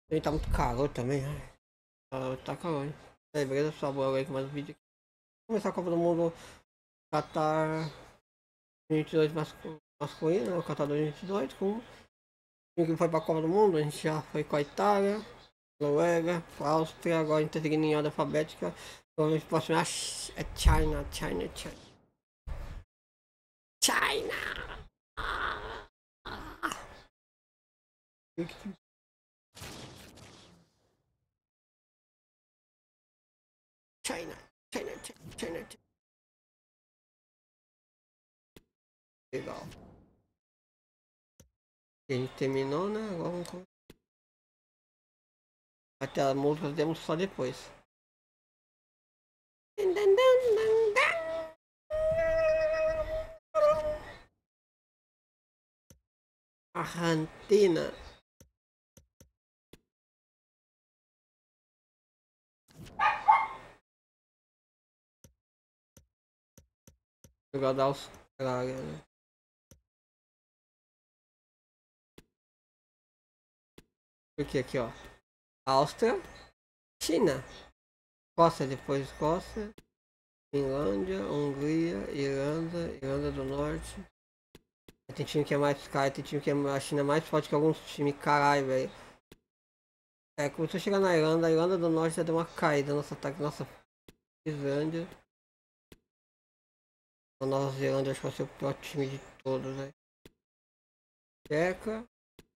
Ele tá muito calor também, ai. Tá calor, hein? É, beleza, pessoal, bora aí com mais um vídeo aqui. Começar a Copa do Mundo Qatar 2022 masculino, né? O Qatar 2022 com o time que foi pra Copa do Mundo. A gente já foi com a Itália, Noruega, com a Áustria, agora a gente tá seguindo em ordem alfabética. Provavelmente o próximo é China. China! China, China. Legal. A gente terminou, né? Agora vamos começar. Até a música temos só depois. Argentina. Jogar da Austrália, né? Porque aqui, ó. Áustria, China. Escócia, depois Escócia. Finlândia, Hungria, Irlanda do Norte. Tem time que é mais caro, tem time que é a China é mais forte que alguns times, caralho, velho. É, começou a chegar na Irlanda, a Irlanda do Norte já deu uma caída no nosso ataque, nossa, Islândia. A Nova Zelândia acho que vai ser o pior time de todos, velho. Tcheca.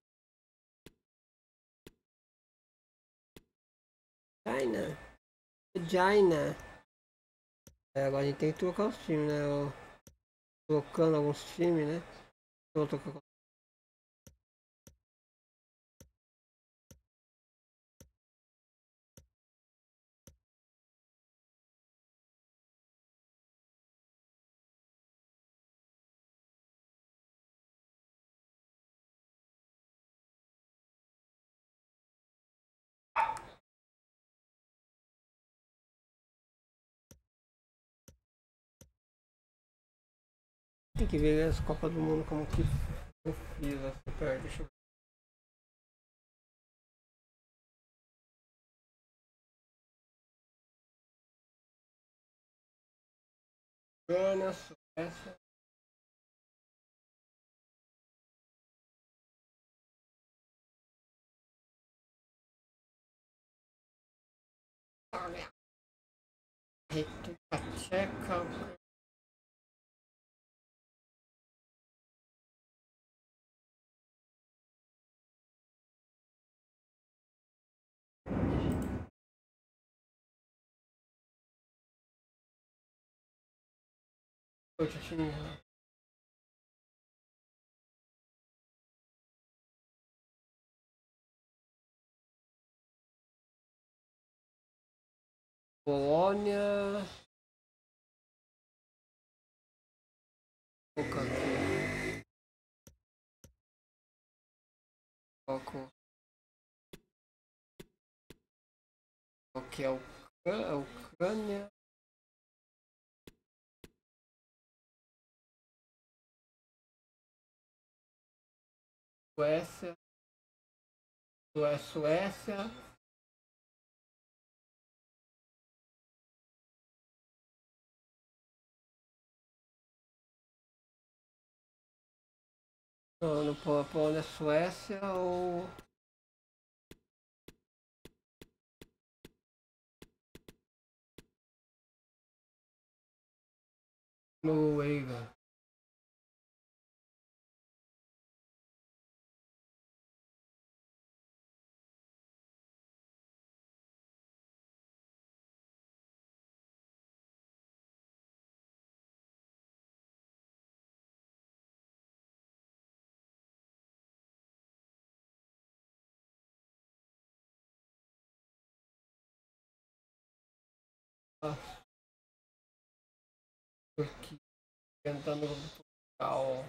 China. É, agora a gente tem que trocar os times, né? Trocando alguns times, né? Eu vou trocar. Tem que ver as Copas do Mundo como que eu fiz essa parte. Deixa eu ver. Gana, Suécia. República Tcheca. Poxa, China. Polônia. Vou colocar aqui. Coloco. Aqui é a Ucrânia. Suécia. Suécia. Não, no Polônia, Suécia ou. Noruega. Ah, Turquia. Tentando Portugal.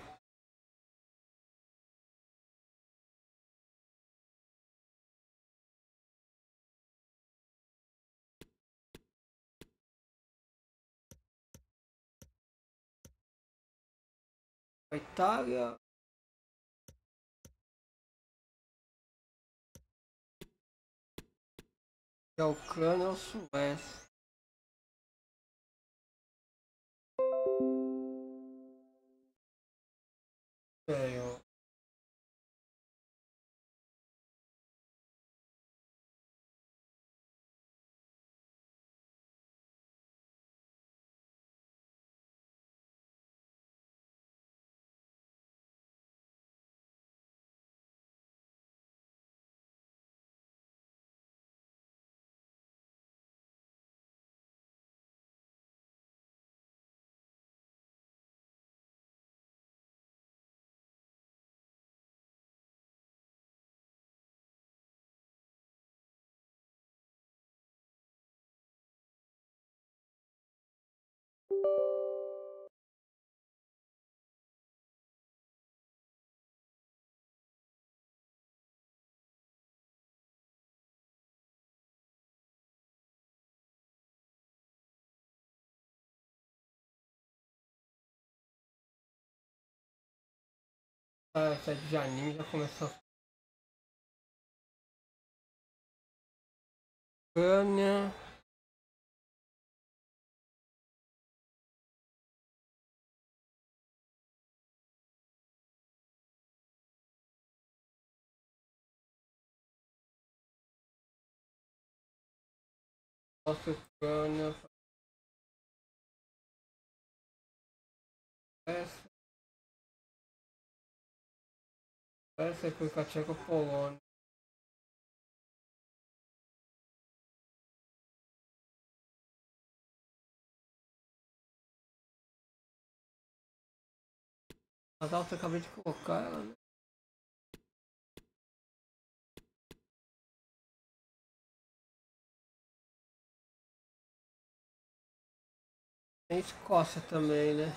Itália. É a Ucrânia ou Suécia? Tenho. Ah, essa de anime já começou. Ucrânia. Nossa, Ucrânia. Essa. Essa é República Tcheca, Polônia. As altas eu acabei de colocar ela, né? Tem Escócia também, né?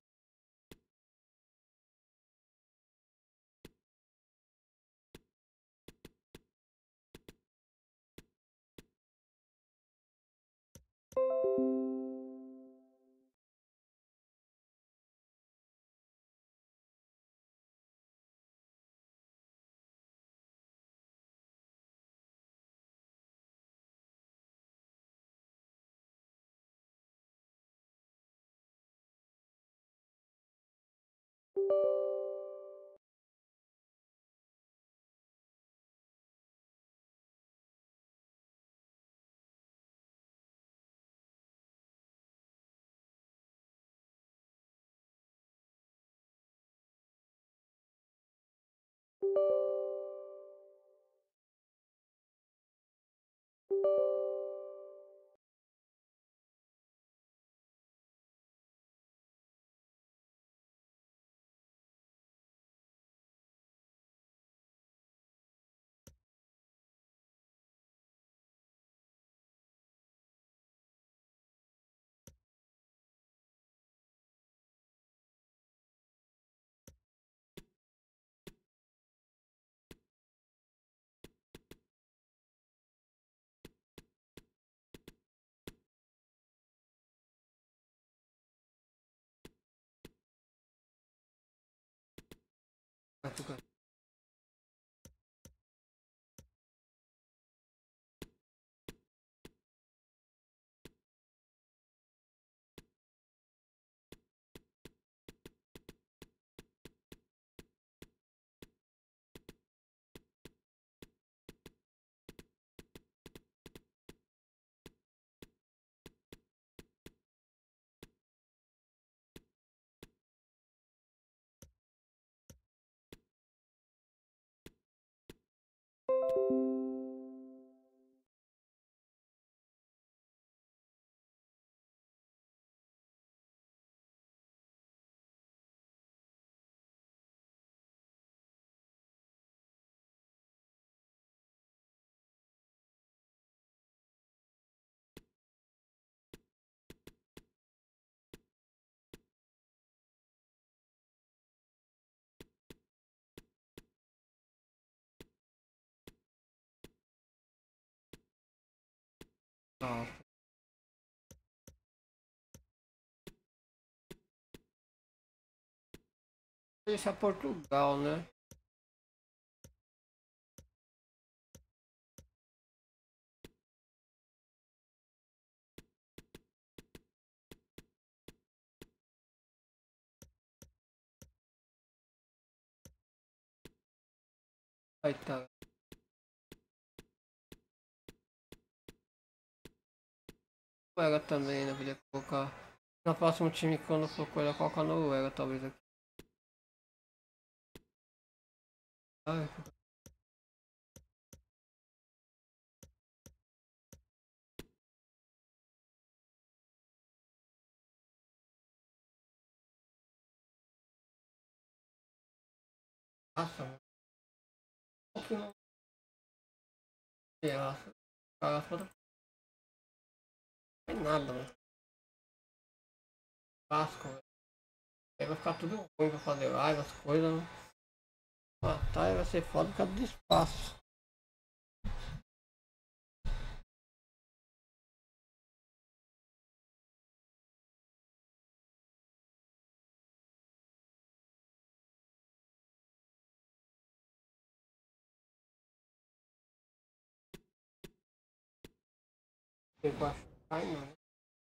Não. Deixa Portugal, né? Aí tá. Noruega também, né? Podia colocar. No próximo time, quando for coisa, colocar a Noruega, talvez aqui. Ai, nossa, mano. Por que não? Cara, foda. Não tem nada, mano. Clássico, velho. Aí vai ficar tudo ruim pra fazer live, as coisas, né? Ah, tá, aí vai ser foda por causa do espaço. Eu acho que cai não, né?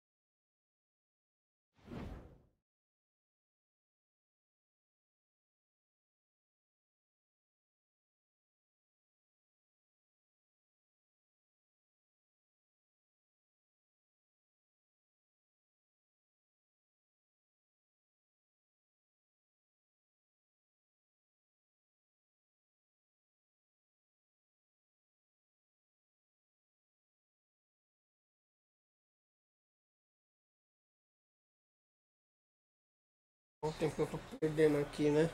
Quanto tempo eu tô perdendo aqui, né?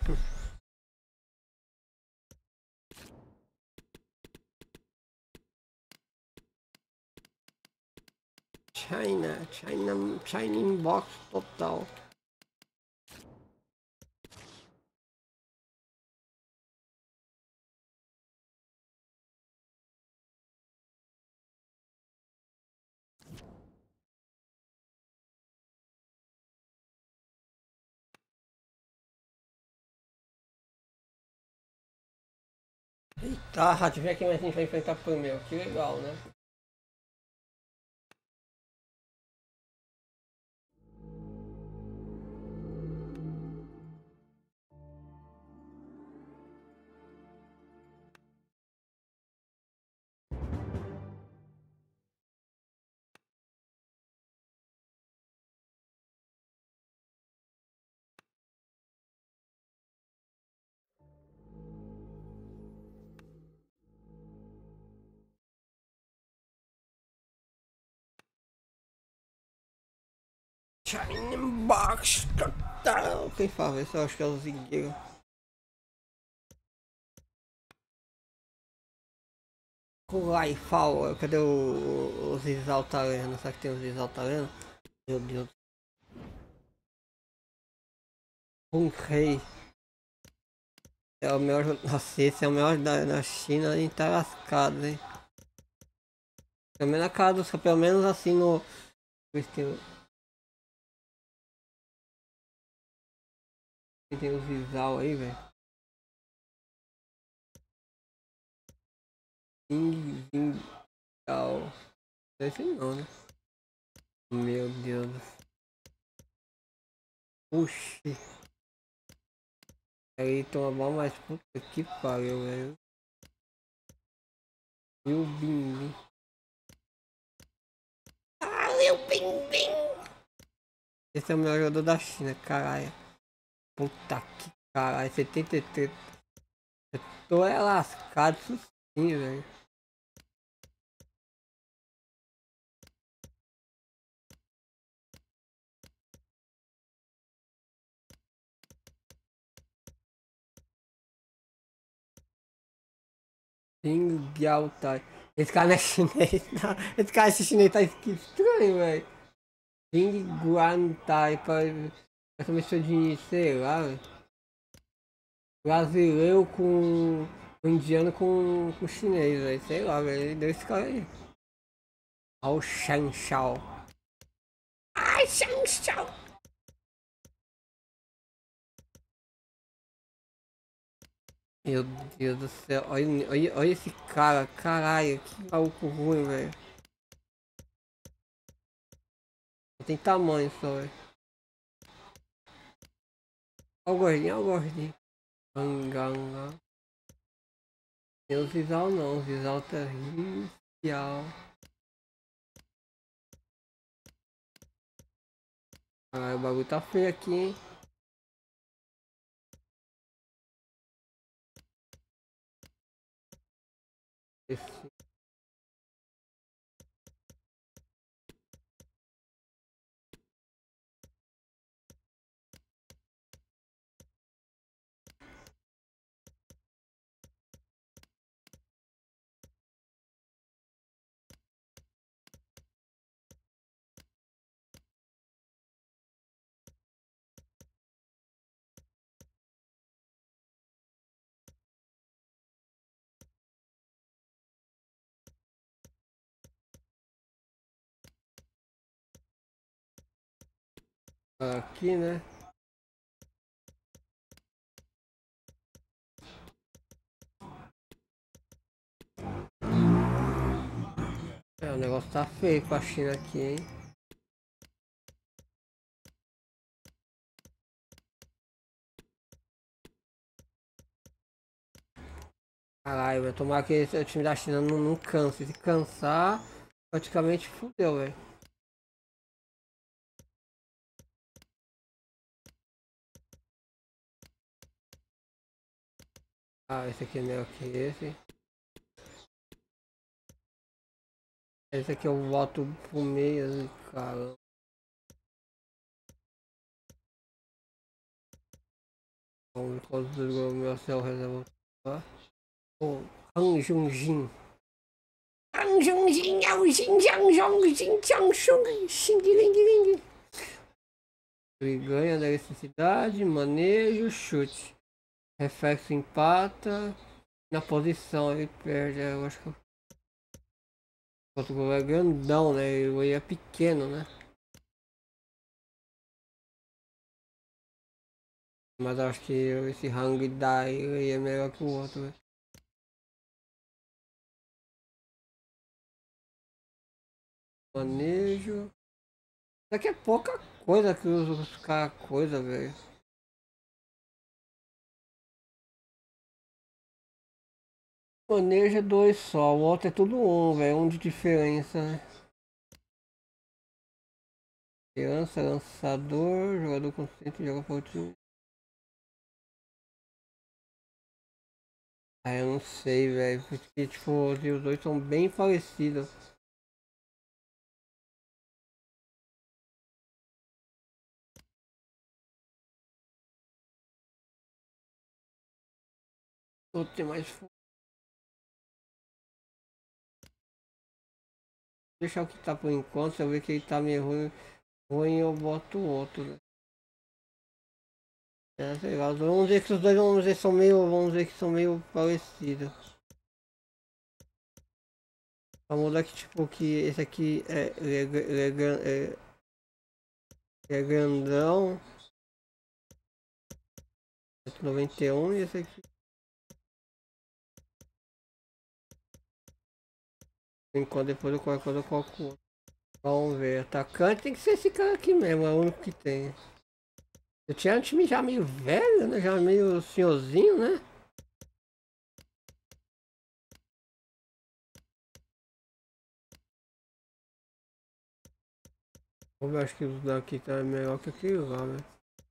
China inbox total. Eita, deixa eu ver quem a gente vai enfrentar primeiro. Que legal, né? China inbox total. Quem fala isso? Eu acho que é o Zigueiro. Kulai Fal, cadê os exaltarenos? Será que tem os exaltarenos? Meu Deus. Um rei. É o melhor. Nossa, esse é o melhor da China, a gente tá lascado, hein? Pelo menos a cara dos. Pelo menos assim no. Tem os Isal aí, velho. Zing Zhao. Esse não, né? Meu Deus. Puxa. Aí toma mal, mas puta que pariu, velho. E o Bing. Ah, meu Bing Bing. Esse é o melhor jogador da China, caralho. Puta que caralho. 73. Eu tô é lascado, isso sim, velho. Bing Giao Tai. Esse cara não é chinês, não. Esse cara esse chinês tá estranho, velho. Bing Guan Tai. Essa mistura de, sei lá, velho. Brasileiro com indiano com chinês, velho. Sei lá, velho. Ele deu esse cara aí. Olha o Shang Shao. Ai, Shang Shao. Meu Deus do céu. Olha esse cara. Caralho, que maluco ruim, velho. Tem tamanho só, velho. Olha o gordinho, olha o gordinho. Manganga. Tem o Zizal não, o Zizal tá inicial. Ah, o bagulho tá feio aqui, hein? Esse... Aqui, né? É, o negócio tá feio com a China aqui, hein? Caralho, vai tomar que o time da China não cansa. Se cansar, praticamente fudeu, velho. Ah, esse aqui é melhor que esse. Esse aqui eu volto pro meio, assim, cara. Vamos ver quantos do meu céu reserva. O Han Junjin. Han Junjin é o Jin Jiang Zhong Jin Jiang Shung Xing Ling Ling. Ele ganha da eletricidade, manejo, chute. Reflexo empata. Na posição ele perde. Eu acho que o outro gol é grandão, né? Ele é pequeno, né? Mas acho que esse Hang Dai aí é melhor que o outro, né? Manejo. Isso aqui é pouca coisa que os caras coisa, velho. Manejo é dois só, o outro é tudo um, velho. Um de diferença, né? Criança, lançador, jogador consciente, joga para o time. Ah, eu não sei, velho. Porque, tipo, os dois são bem parecidos. Vou ter mais. Deixar o que tá por enquanto. Se eu ver que ele tá meio ruim, eu boto o outro, né? É, sei lá. Vamos dizer que os dois vamos dizer que são meio parecidos. Vamos mudar que, tipo, que esse aqui é grandão. 91 e esse aqui. Enquanto depois eu coloco o outro. Vamos ver. Atacante tem que ser esse cara aqui mesmo, é o único que tem. Eu tinha um time já meio velho, né? Já meio senhorzinho, né? Eu acho que os daqui tá melhor que aquele lá, né?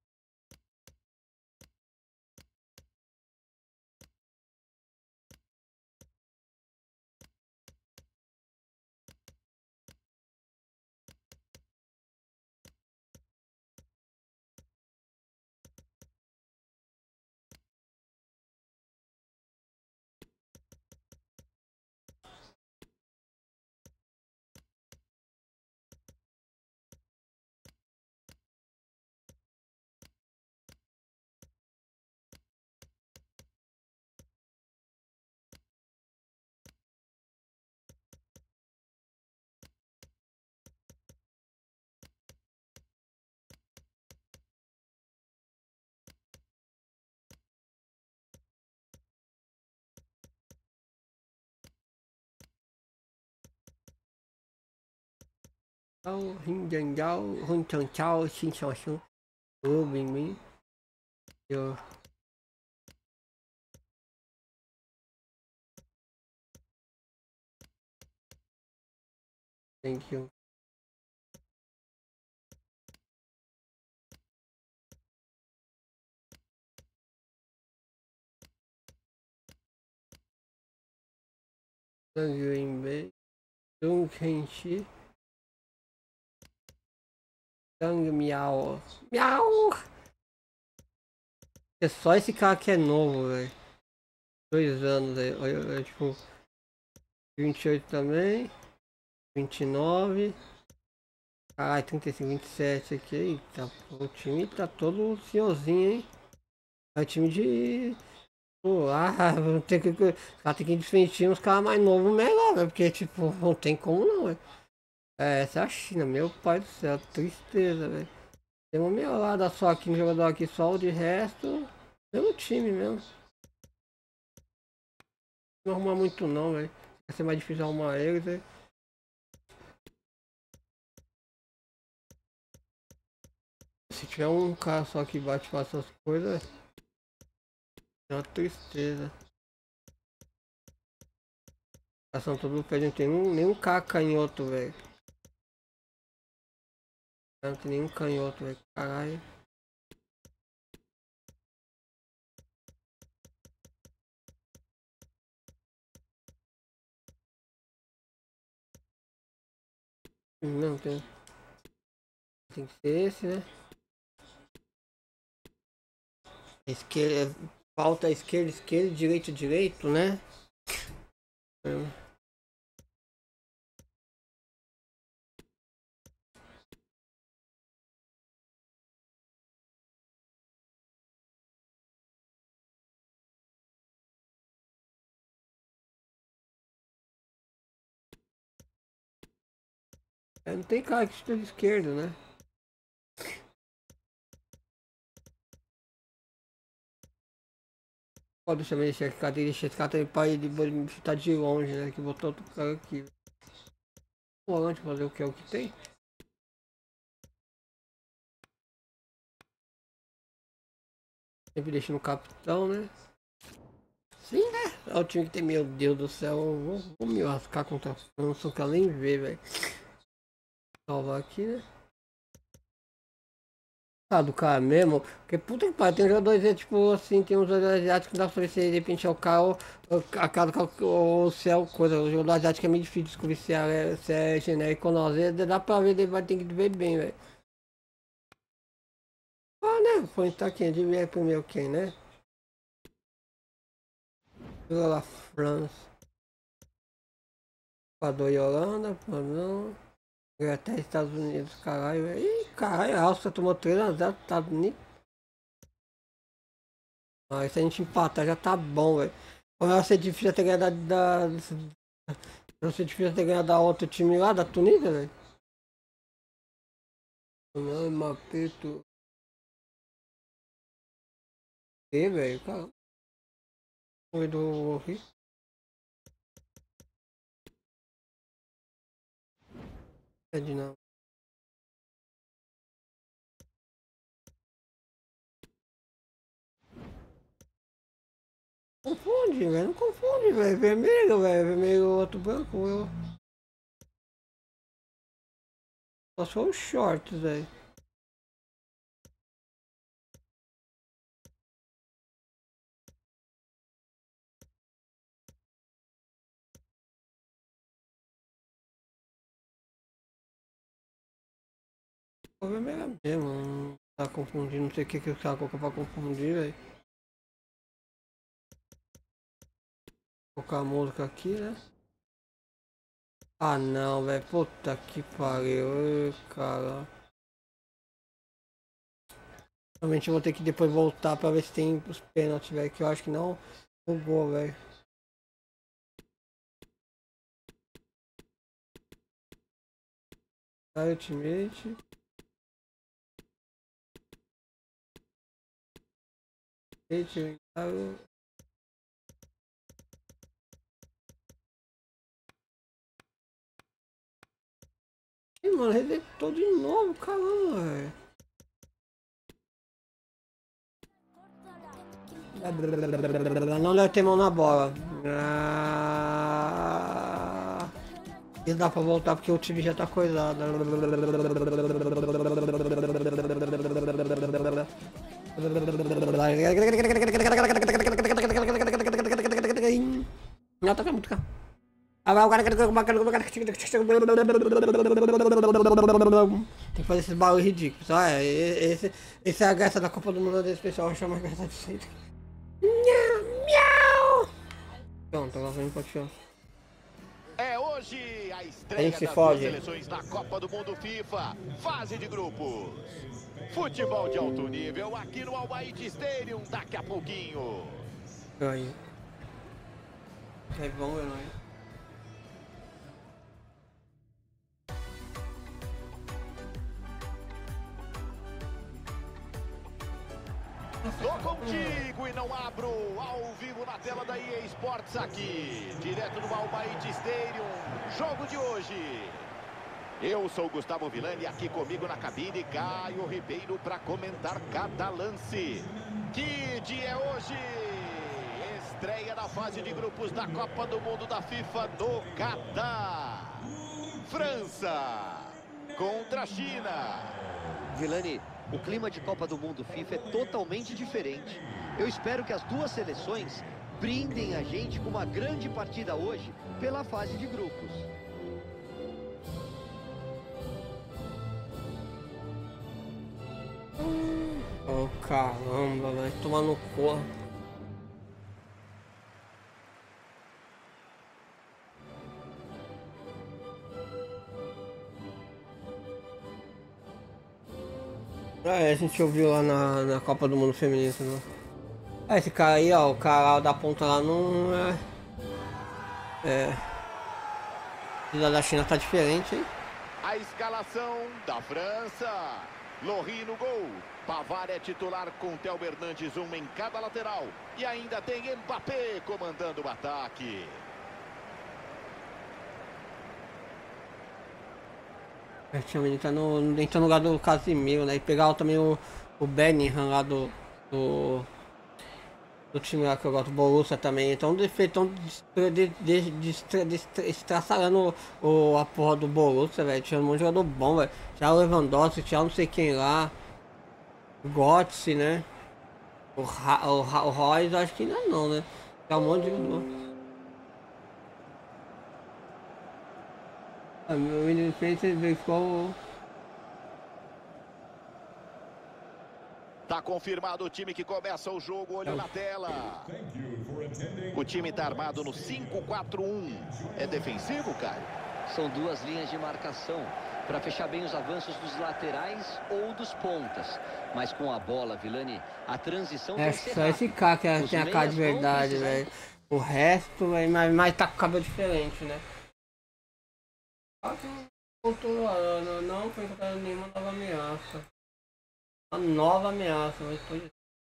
Tchau, Rin Jan Jao, Hun Chan Chao, Xin Chao Xun, Lu Bing Bing. Eu Thank you. Green Bay. Dunkenshi. Tang Miau. Miau! É só esse cara que é novo, velho. 2 anos, velho. Olha, tipo. 28 também. 29. Caralho, 35, 27 aqui. Eita, o time tá todo senhorzinho, hein? É time de. Pô, tem que. Os caras tem que desmentir uns caras mais novos melhor, velho. Porque, tipo, não tem como não, velho. É, essa é a China, meu pai do céu, tristeza, velho. Tem uma melhorada só aqui no jogador aqui, só o de resto. Mesmo time mesmo. Não arrumar muito não, velho. Vai ser mais difícil arrumar eles, velho. Se tiver um cara só que bate para essas coisas, é uma tristeza. Ação todo pé, não tem nenhum cara canhoto, velho. Não tem nenhum canhoto, velho. Caralho. Não tem. Tem que ser esse, né? Esquerda. Falta esquerda, esquerda, direito, direito, né? Não tem cara que esteja esquerdo, né? Pode chamar esse cara, deixa esse cara também pra ele chutar de longe, né? Que botou outro cara aqui. Volante fazer o que é o que tem. Sempre deixa no capitão, né? Sim, né? É o time que tem, meu Deus do céu. Vou me lascar contra a França, que eu nem ver, velho. Salvar aqui, né? Ah, do cara mesmo. Porque puta que pariu, tem jogadores, tipo assim, tem uns jogadores asiáticos que dá pra ver se de repente é o cara ou a cara ou se é o coisa. O jogador asiático é meio difícil de descobrir se é genérico ou não. Às vezes dá pra ver, ele vai ter que ver bem, velho. Ah, né? Foi então quem? Adivinha primeiro quem, né? Pela França. Equador e Holanda, pô, não. Até Estados Unidos, caralho, velho. Ih, caralho, a Áustria tomou 3 a 0 dos Estados Unidos. Ah, se a gente empatar já tá bom, velho. Vai ser difícil até ganhar vai ser difícil até ganhar da outro time lá, da Tunísia, velho. Não, Mapeto. E, velho, cara. Foi do Rio. É de não. Confunde, velho. Não confunde, velho. Vermelho, velho. Vermelho, outro branco, eu. Só sou os shorts, velho. O vermelho é mesmo. Não tá confundindo. Não sei o que o cara colocou pra confundir, velho. Vou colocar a música aqui, né? Ah, não, velho. Puta que pariu. Ê, cara. Realmente eu vou ter que depois voltar pra ver se tem os pênaltis, velho. Que eu acho que não. O gol, velho. Ultimate. Ultimate. Ih, mano, resetou de novo, caramba, velho. Não deve ter mão na bola. Ah, E dá pra voltar porque o time já tá coisado. Não, toca muito, cara. Agora o cara tem que fazer esses barulhos ridículos. Olha, esse é a graça da Copa do Mundo desse pessoal. Eu chamo a graça disso aí. Miau! Pronto, agora vem pro chão. É hoje a estreia das duas seleções na Copa do Mundo FIFA, fase de grupos. Futebol de alto nível aqui no Al Bayt Stadium daqui a pouquinho. Aí. É bom, não é? Tô contigo e não abro, ao vivo na tela da EA Sports aqui, direto do Al Bayt Stadium, jogo de hoje. Eu sou o Gustavo Villani, aqui comigo na cabine, Caio Ribeiro para comentar cada lance. Que dia é hoje? Estreia da fase de grupos da Copa do Mundo da FIFA do Catar. França contra a China. Villani, o clima de Copa do Mundo FIFA é totalmente diferente. Eu espero que as duas seleções brindem a gente com uma grande partida hoje pela fase de grupos. Oh, caramba, vai tomar no cu. A gente ouviu lá na Copa do Mundo Feminino, né? Esse cara aí, ó, o cara da ponta lá não a da China tá diferente, hein? A escalação da França. Lohri no gol. Pavard é titular com Theo Hernandes, um em cada lateral. E ainda tem Mbappé comandando o ataque. O menino tá no lugar do Casimiro, né? E pegar também o Bellingham lá do time lá que eu gosto, do Borussia também. Então estraçalhando a porra do Borussia, velho. Tinha um monte de jogador bom, velho. Tinha o Lewandowski, tinha não sei quem lá. Götze, né? O Royce, acho que ainda não, né? Tinha um monte de jogador. O menino fez ficou. Tá confirmado o time que começa o jogo, olho na tela. O time tá armado no 5-4-1. É defensivo, Caio? São duas linhas de marcação para fechar bem os avanços dos laterais ou dos pontas. Mas com a bola, Villani, a transição tem que ser só esse cara que tem a cara de verdade, precisar... velho. O resto, mas tá com cabelo diferente, né? Não foi encontrada nenhuma nova ameaça. Uma nova ameaça, mas foi.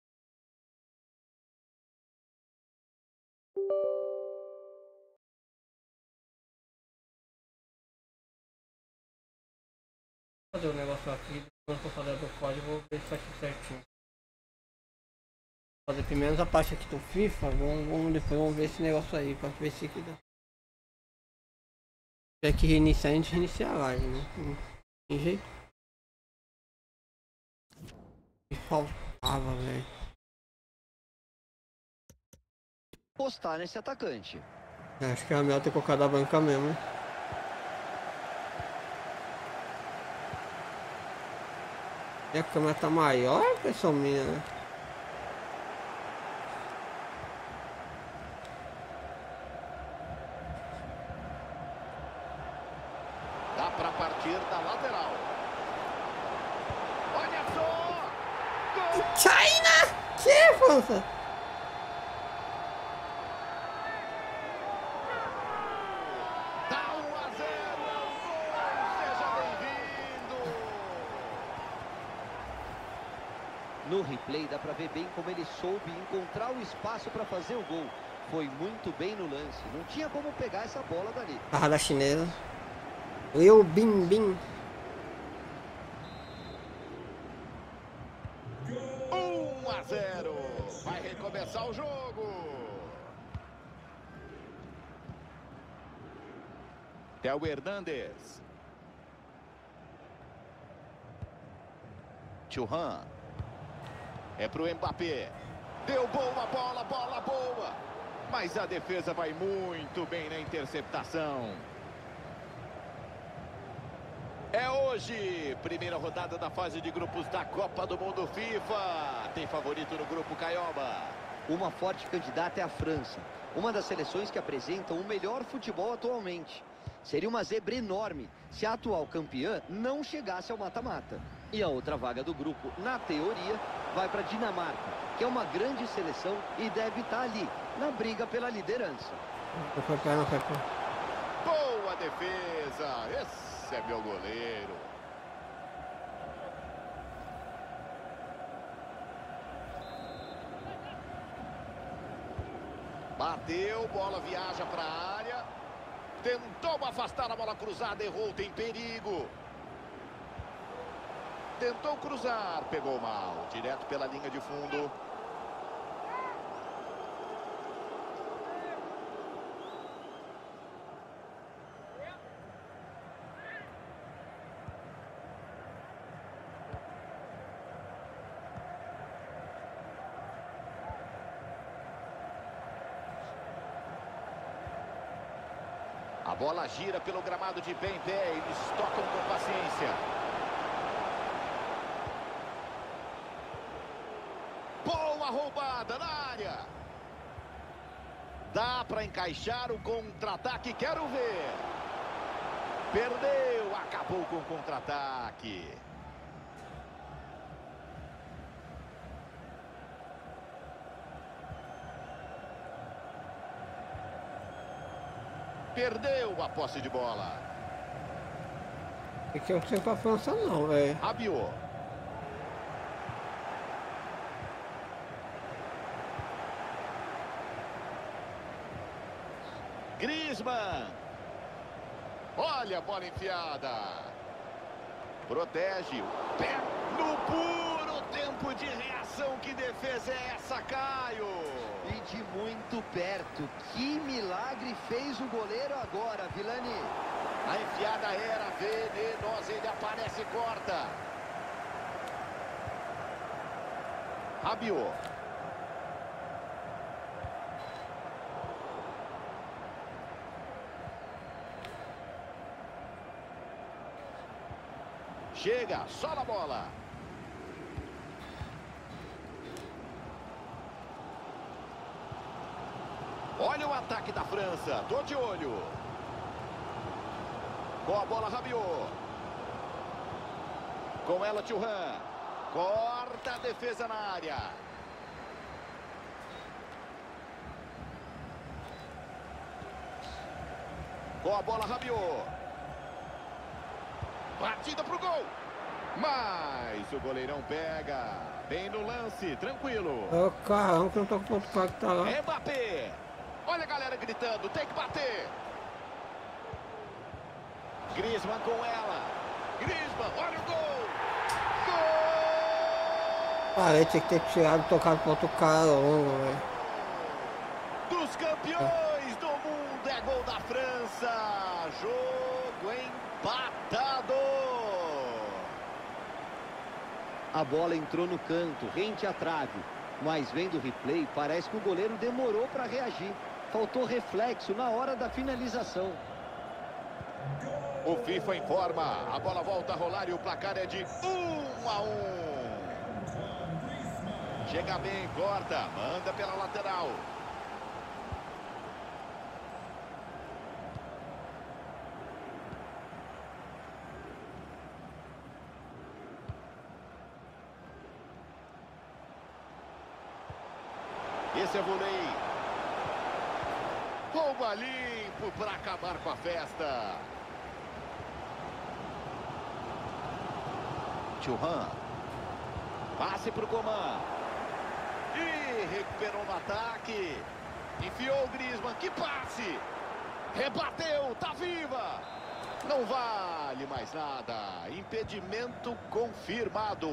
Vou fazer um negócio aqui, quando for fazer do código, vou ver se tá aqui certinho. Vou fazer primeiro a parte aqui do FIFA, depois ver esse negócio aí, pra ver se aqui dá. Se tiver que reiniciar, a gente reinicia a live, né? Tem jeito. Me faltava, velho. Postar nesse atacante. Acho que é melhor ter colocado a banca mesmo, hein? E a câmera tá maior, pessoal minha, né? Dá pra partir da lateral. Olha só! Gol! China! Que força! Dá 1-0, gol! Seja bem-vindo! No replay dá pra ver bem como ele soube encontrar o espaço para fazer o gol. Foi muito bem no lance. Não tinha como pegar essa bola dali. Barra da chinesa. Liu Bingbing. 1-0. Vai recomeçar o jogo. Theo Hernandes. Thuram. É pro Mbappé. Deu boa bola, bola boa. Mas a defesa vai muito bem na interceptação. É hoje, primeira rodada da fase de grupos da Copa do Mundo FIFA. Tem favorito no grupo, Caioba? Uma forte candidata é a França, uma das seleções que apresentam o melhor futebol atualmente. Seria uma zebra enorme se a atual campeã não chegasse ao mata-mata. E a outra vaga do grupo, na teoria, vai para a Dinamarca, que é uma grande seleção e deve estar ali, na briga pela liderança. Boa defesa! Esse é meu goleiro. Bateu, bola viaja para a área. Tentou afastar a bola cruzada, errou, tem perigo. Tentou cruzar, pegou mal, direto pela linha de fundo. A bola gira pelo gramado de pé em pé, eles tocam com paciência. Boa roubada na área. Dá para encaixar o contra-ataque, quero ver. Perdeu, acabou com o contra-ataque. Perdeu a posse de bola. É que eu não sei pra França não, velho. Rabiot. Griezmann. Olha a bola enfiada. Protege. Pé no puro tempo de reação. Que defesa é essa, Caio? E de muito perto. Que milagre fez o goleiro agora, Vilani. A enfiada era venenosa. Ele aparece e corta. Rabiot. Chega, sola a bola. Olha o ataque da França. Tô de olho. Com a bola, Rabiot. Com ela, Thuram. Corta a defesa na área. Com a bola, Rabiot. Batida pro gol. Mas o goleirão pega. Bem no lance, tranquilo. É o carrão que eu não tô com o ponto claro que tá lá. Mbappé. Olha a galera gritando, tem que bater. Griezmann com ela. Griezmann, olha o gol. Gol! Ah, ele tinha que ter tirado e tocado pro outro cara longo, velho. Dos campeões do mundo, é gol da França. Jogo empatado. A bola entrou no canto, rente à trave. Mas vendo o replay, parece que o goleiro demorou para reagir. Faltou reflexo na hora da finalização. O FIFA informa. A bola volta a rolar e o placar é de 1-1. Chega bem, corta, manda pela lateral. Esse é voleio. Rouba limpo para acabar com a festa. Thuram. Passe para o Coman. E recuperou no ataque. Enfiou o Griezmann. Que passe. Rebateu. Tá viva. Não vale mais nada. Impedimento confirmado.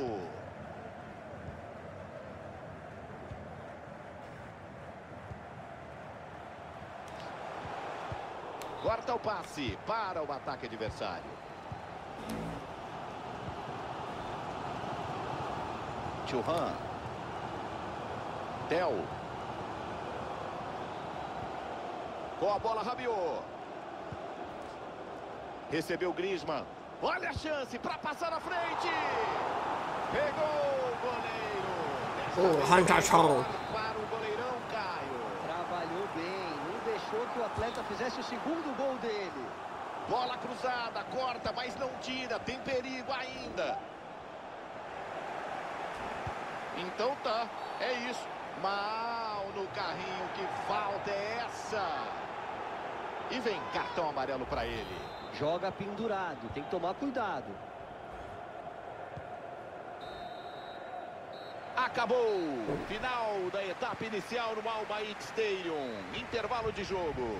Corta o passe para o ataque adversário. Thuram. Tel. Com a bola, Rabiot. Recebeu o Griezmann. Olha a chance para passar na frente. Pegou o goleiro. Para o goleirão, Caio. Trabalhou bem. Não deixou que o atleta fizesse o segundo gol dele. Bola cruzada. Corta, mas não tira. Tem perigo ainda. Então tá. É isso. Mal no carrinho. Que falta é essa? E vem cartão amarelo para ele. Joga pendurado, tem que tomar cuidado. Acabou. Final da etapa inicial no Al Bayt Stadium. Intervalo de jogo.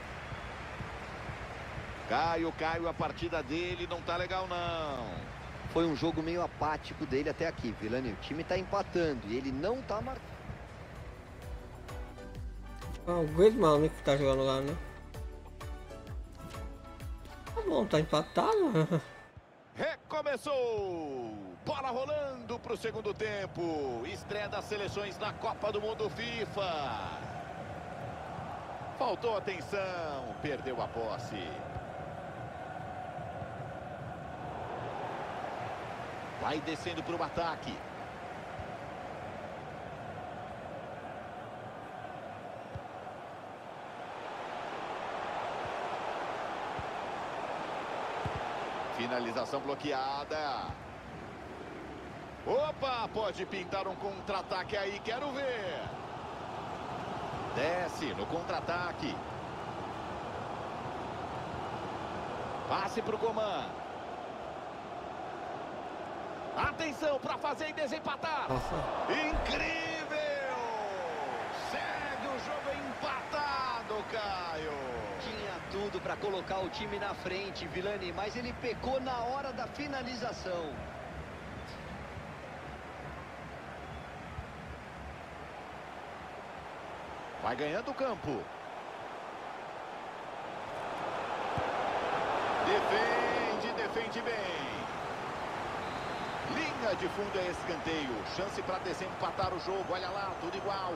Caio, a partida dele não tá legal não. Foi um jogo meio apático dele até aqui, Vilani. O time tá empatando e ele não tá marcando. O Griezmann que tá jogando lá, né? Tá bom, tá empatado. Recomeçou. Bola rolando pro segundo tempo. Estreia das seleções na Copa do Mundo FIFA. Faltou atenção. Perdeu a posse. Vai descendo para o ataque. Finalização bloqueada. Opa, pode pintar um contra-ataque aí, quero ver. Desce no contra-ataque. Passe para o Coman. Atenção para fazer e desempatar. Nossa. Incrível! Segue o jogo empatado, Caio. Tinha tudo para colocar o time na frente, Vilani, mas ele pecou na hora da finalização. Vai ganhando o campo. Defende bem. Linha de fundo é escanteio. Chance para desempatar o jogo. Olha lá, tudo igual.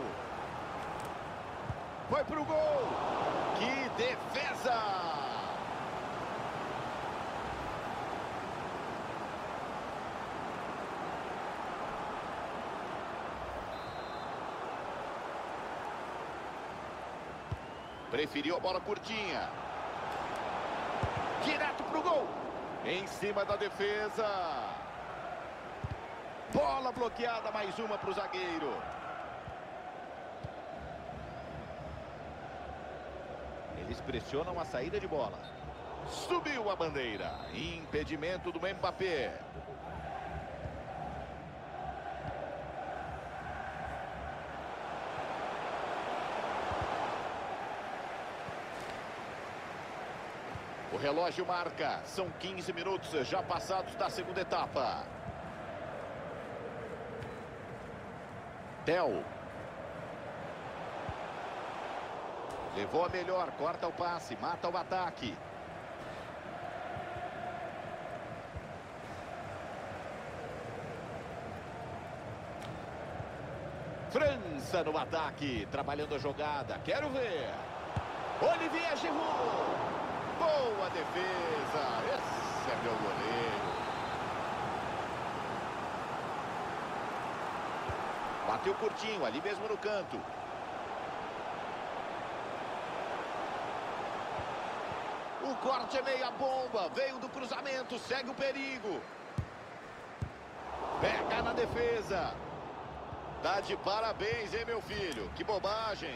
Foi pro gol. Que defesa! Preferiu a bola curtinha. Direto pro gol. Em cima da defesa. Bola bloqueada, mais uma para o zagueiro. Eles pressionam a saída de bola. Subiu a bandeira. Impedimento do Mbappé. O relógio marca. São 15 minutos já passados da segunda etapa. Tel. Levou a melhor, corta o passe, mata o ataque. França no ataque, trabalhando a jogada, quero ver. Olivier Giroud. Boa defesa, esse é meu goleiro. Bateu curtinho, ali mesmo no canto. O corte é meia bomba, veio do cruzamento, segue o perigo. Pega na defesa. Tá de parabéns, hein, meu filho? Que bobagem.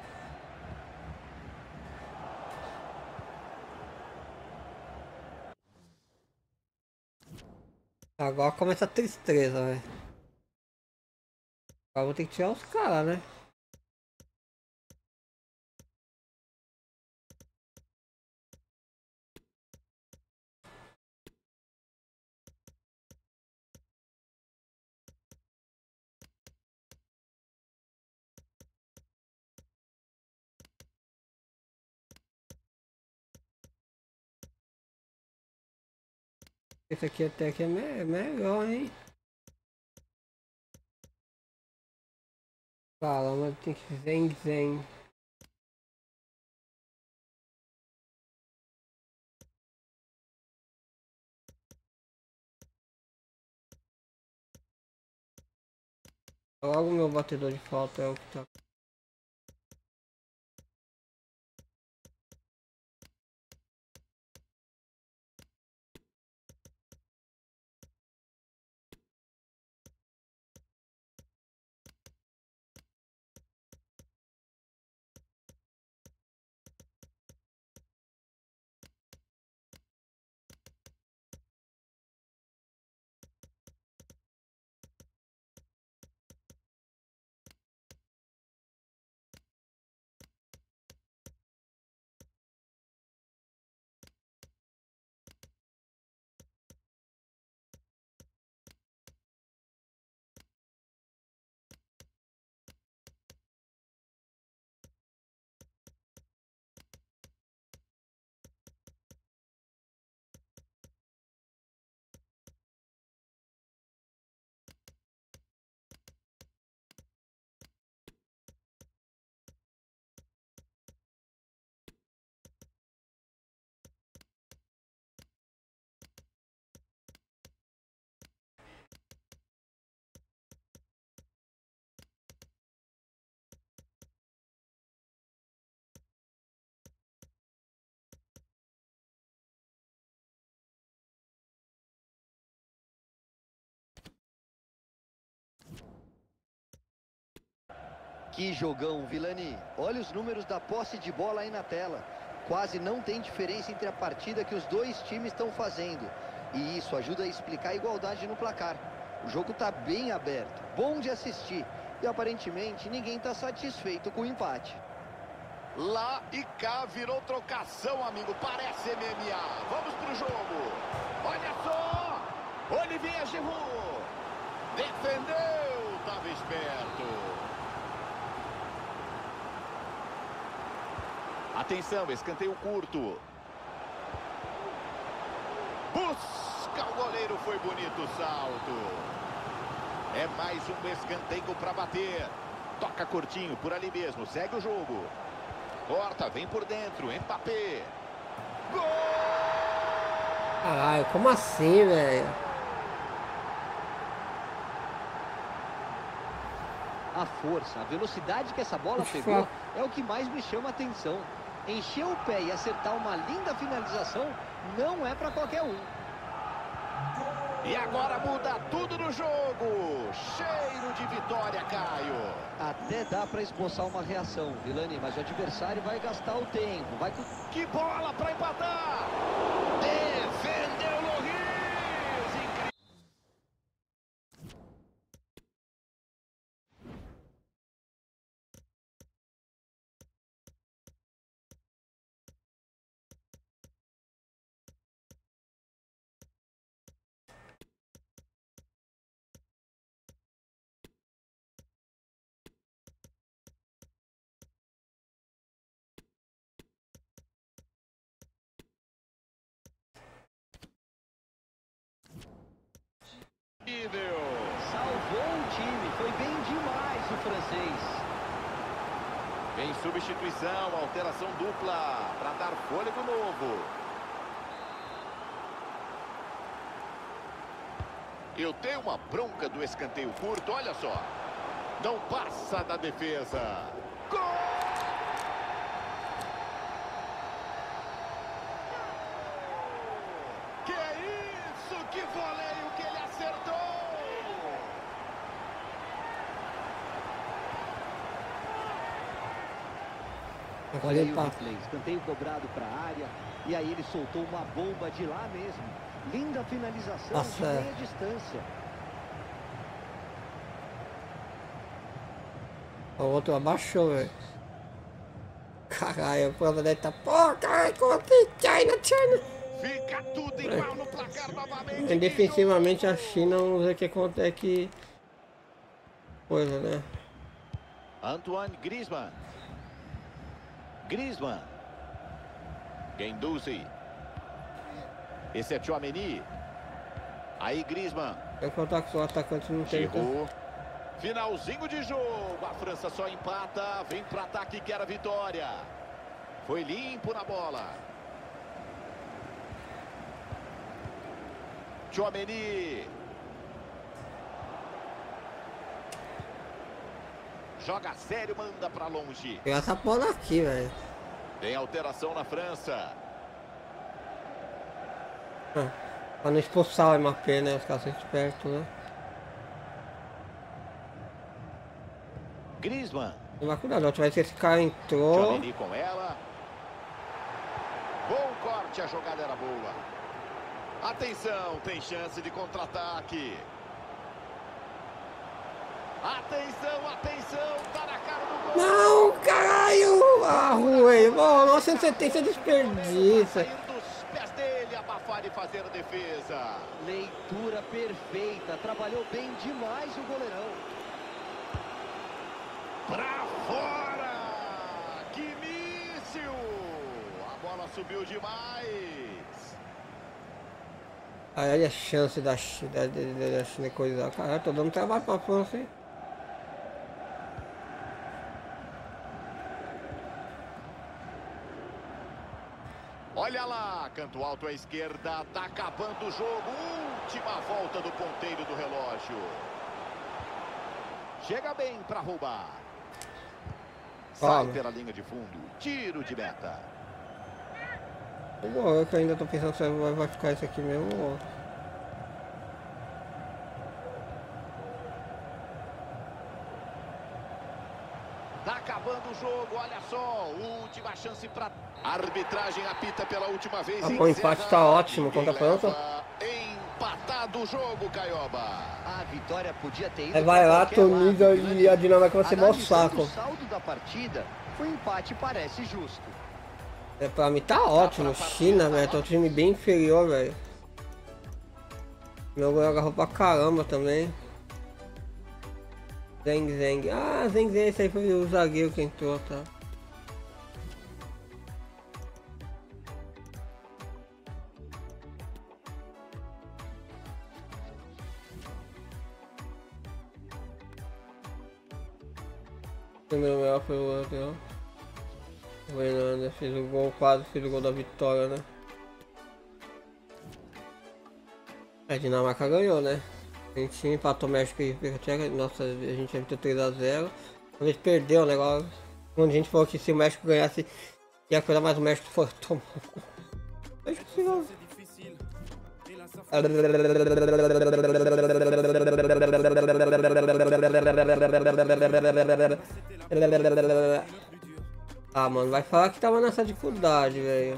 Agora começa a tristeza, velho. Agora vou ter que tirar os caras, né? Esse aqui até que é melhor, hein? Caramba, tem que zen. Logo meu batedor de falta é o que tá. Que jogão, Vilani. Olha os números da posse de bola aí na tela. Quase não tem diferença entre a partida que os dois times estão fazendo. E isso ajuda a explicar a igualdade no placar. O jogo está bem aberto, bom de assistir. E aparentemente ninguém está satisfeito com o empate. Lá e cá virou trocação, amigo. Parece MMA. Vamos pro jogo. Olha só. Olivier Giroud. Defendeu. Tava esperto. Atenção, escanteio curto. Busca o goleiro, foi bonito o salto. É mais um escanteio para bater. Toca curtinho por ali mesmo, segue o jogo. Corta, vem por dentro, Mbappé. Gol! Caralho, como assim, velho? A força, a velocidade que essa bola pegou é o que mais me chama a atenção. Encher o pé e acertar uma linda finalização não é para qualquer um. E agora muda tudo no jogo. Cheiro de vitória, Caio. Até dá para esboçar uma reação, Vilani, mas o adversário vai gastar o tempo. Que bola para empatar. Defendeu Lloris. Incrível. Salvou o time, foi bem demais o francês. Em substituição, alteração dupla para dar fôlego novo. Eu tenho uma bronca do escanteio curto, olha só. Não passa da defesa. Gol! Que é isso? Que voleio que ele acertou! Olha aí o replay, escanteio cobrado para a área. E aí ele soltou uma bomba de lá mesmo. Linda finalização de meia distância. O outro abaixou, velho. Caralho, a prova deve estar... Pô, caralho, como assim? China. Fica tudo igual no placar novamente. Defensivamente a China, vamos ver o que acontece aqui. Coisa, né? Antoine Griezmann. Guendouzi. Esse é Tchouaméni. Aí Griezmann. Tem que contar que o atacante não tem. Giroud. Finalzinho de jogo. A França só empata. Vem para ataque e quer a vitória. Foi limpo na bola. Tchouaméni. Joga sério, manda para longe. Tem essa bola aqui, velho. Tem alteração na França. Pra não expulsar o MAP, né? Os caras são espertos, né? Griezmann. Toma cuidado, vai ver se esse cara entrou. Tchouaméni com ela. Bom corte, a jogada era boa. Atenção, tem chance de contra-ataque. Atenção, atenção, tá na cara do gol. Não, caralho! Arruei, mano, nossa, você desperdiça. Saindo dos pés dele, abafar e fazer a defesa. Leitura perfeita, trabalhou bem demais o goleirão. Pra fora! Que míssil! A bola subiu demais. Aí a chance da China coisar. Caralho, tô dando trabalho pra França, hein? Olha lá, canto alto à esquerda, tá acabando o jogo. Última volta do ponteiro do relógio. Chega bem para roubar. Sai pela linha de fundo. Tiro de meta. Bom, eu que ainda tô pensando se vai ficar isso aqui mesmo ou... Tá acabando o jogo, olha só. Última chance para... Arbitragem apita pela última vez. Tá bom, o empate tá ótimo contra a França. Empatado o jogo, Caioba. A vitória podia ter ido. Aí vai lá, Tunísia e a Dinamarca vai ser mó saco. O saldo da partida, o empate parece justo. É, pra mim tá ótimo. China, velho, tá um time bem inferior, velho. Meu gol agarrou pra caramba também. Zeng. Ah, Zeng, esse aí foi o zagueiro que entrou, tá? O primeiro melhor foi o outro, ó. O Hernandes fez o gol, quase fez o gol da vitória, né? A Dinamarca ganhou, né? A gente empatou o México e a Tcheca. Nossa, a gente evitou 3-0. Uma vez perdeu o negócio. Quando a gente falou que se o México ganhasse, ia coisa mais o México foi tomar. México se não. Ah, mano, vai falar que tava nessa dificuldade, velho.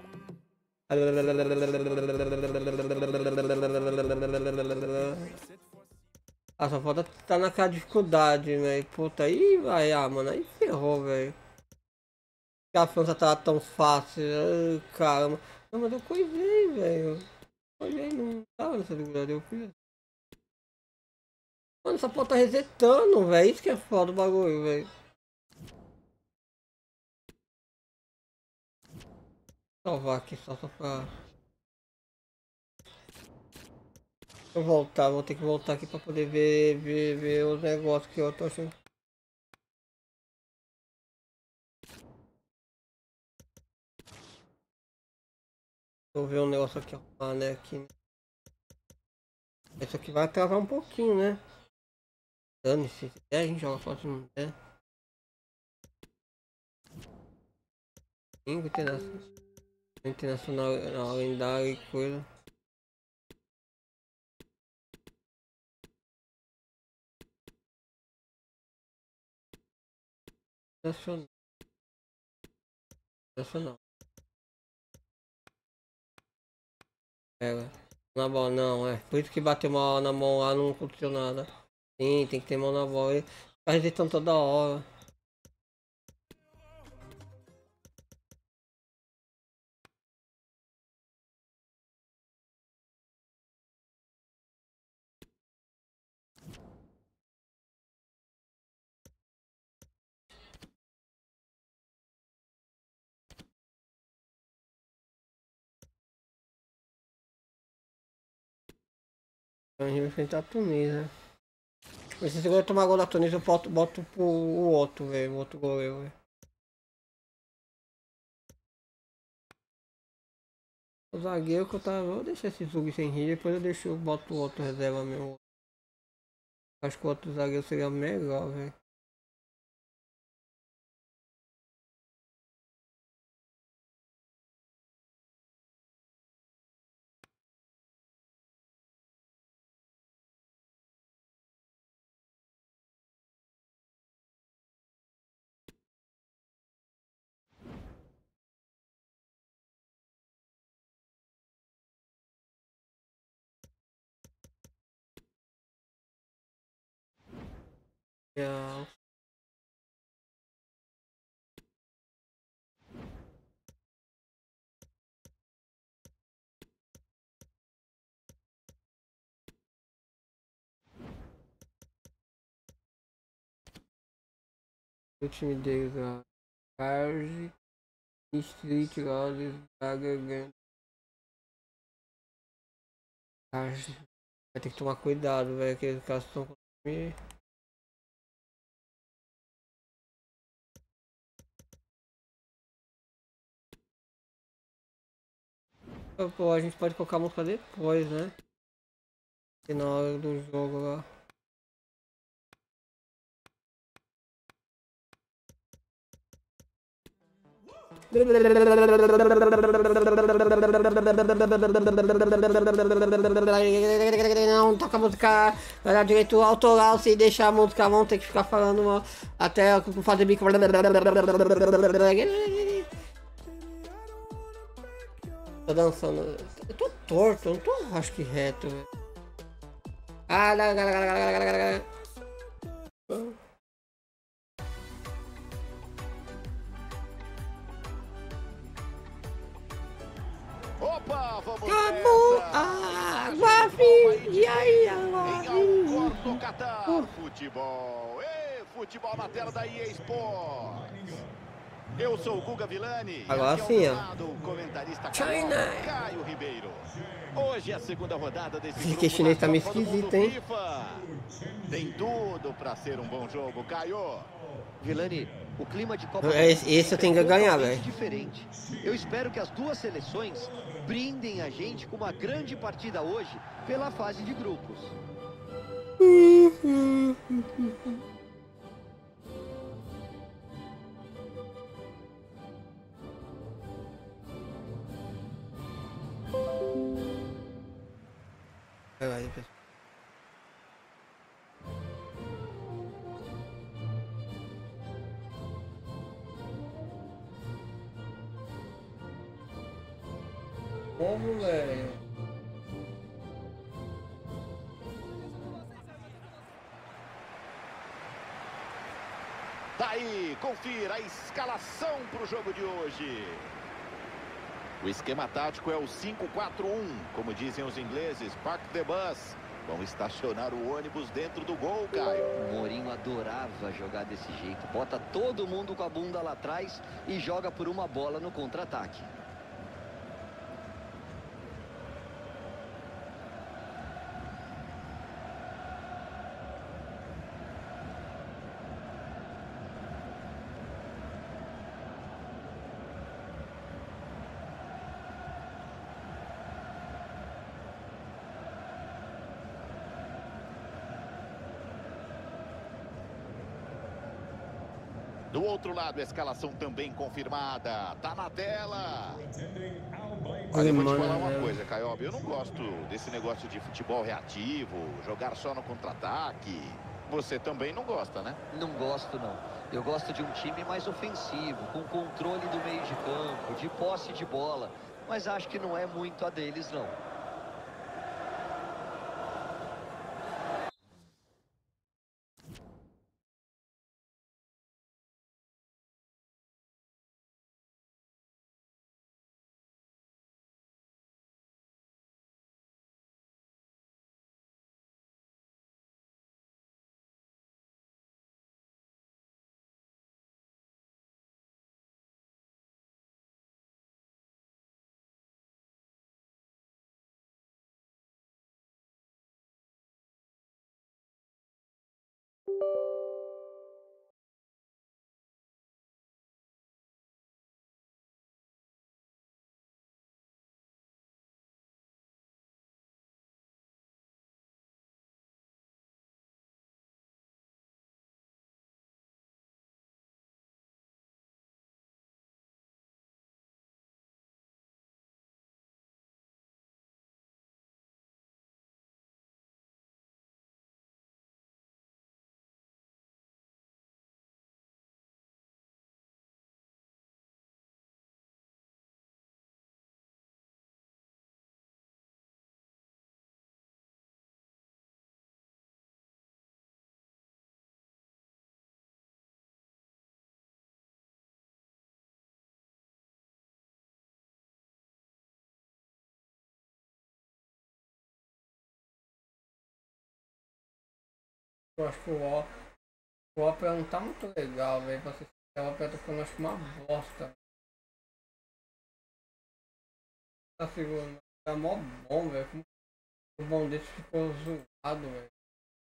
Ah, só falta tá naquela dificuldade, velho. Puta, aí vai, mano, aí ferrou, velho. A França tá tão fácil, ai, caramba. Não, mas eu coisei, velho. Coisei, não tava nessa dificuldade, eu fiz. Mano, essa porra tá resetando, velho. Isso que é foda o bagulho, velho. Salvar aqui só pra... Eu voltar, vou ter que voltar aqui pra poder ver os negócios que eu tô achando. Vou ver um negócio aqui, ó, né, aqui, né? Isso aqui vai atrasar um pouquinho, né? Dane-se, se der, a gente joga fora, se não der. Internacional lendário e coisa. Nacional. Na bola não, é. Por isso que bateu mal na mão lá, não aconteceu nada. Sim, tem que ter mão na bola. E tá resistendo toda hora. A gente vai enfrentar a Tunísia. Mas se eu tomar gol da Tunísia, eu boto pro o outro, velho. O outro goleiro, velho. O zagueiro que eu tava. Vou deixar esse Zug sem rir, depois eu boto o outro reserva meu. Acho que o outro zagueiro seria melhor, velho. Já. O time deles, ó. Carge, Street, Lawless, Zaga, Grande. Carge. Vai ter que tomar cuidado, velho. Que os caras estão com o time. Pô, a gente pode colocar a música depois, né? E na hora do jogo lá. Não toca a música era direito autoral, se deixar a música vão ter que ficar falando até fazer bico. Tô dançando. Eu tô torto, eu não tô acho que reto. Ah, Opa, vamos acabou nessa. a água fria. E aí, Em Alcor do Catar. Futebol. Futebol na tela da EA Sports. Eu sou o Guga Villani. Agora e aqui sim, ao meu ó. lado, o comentarista China. Caio Ribeiro. Hoje é a segunda rodada desse grupo Que chinês da tá meio Copa do Mundo esquisito, hein? FIFA. Tem tudo para ser um bom jogo, Caio. Villani, o clima de Copa do Esse eu tenho que ganhar, velho. diferente. Eu espero que as duas seleções brindem a gente com uma grande partida hoje pela fase de grupos. Vai, pessoal. Como, velho? Tá aí, confira a escalação para o jogo de hoje. O esquema tático é o 5-4-1, como dizem os ingleses, park the bus. Vão estacionar o ônibus dentro do gol, Caio. O Mourinho adorava jogar desse jeito. Bota todo mundo com a bunda lá atrás e joga por uma bola no contra-ataque. Do outro lado, a escalação também confirmada. Tá na tela. Olha, eu vou te falar uma coisa, Caiobi. Eu não gosto desse negócio de futebol reativo, jogar só no contra-ataque. Você também não gosta, né? Não gosto, não. Eu gosto de um time mais ofensivo, com controle do meio de campo, de posse de bola. Mas acho que não é muito a deles, não. Eu acho que o Opera não tá muito legal, velho. Pra ser sincero, o Opera tá ficando, acho que uma bosta. Tá segurando. Tá mó bom, velho. Como o bom desse ficou zoado, velho.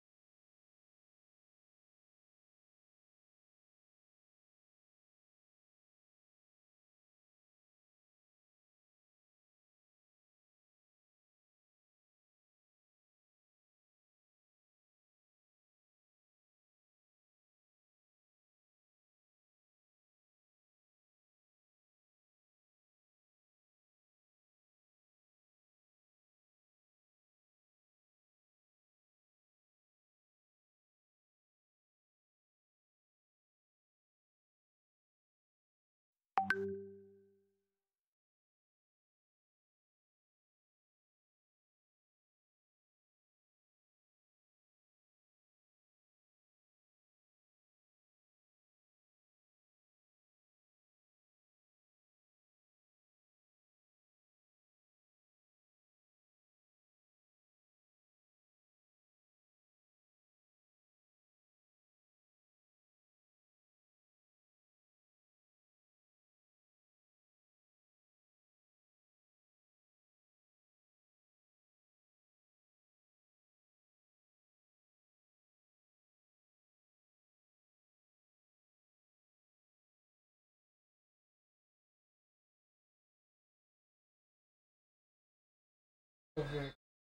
Deixa eu ver.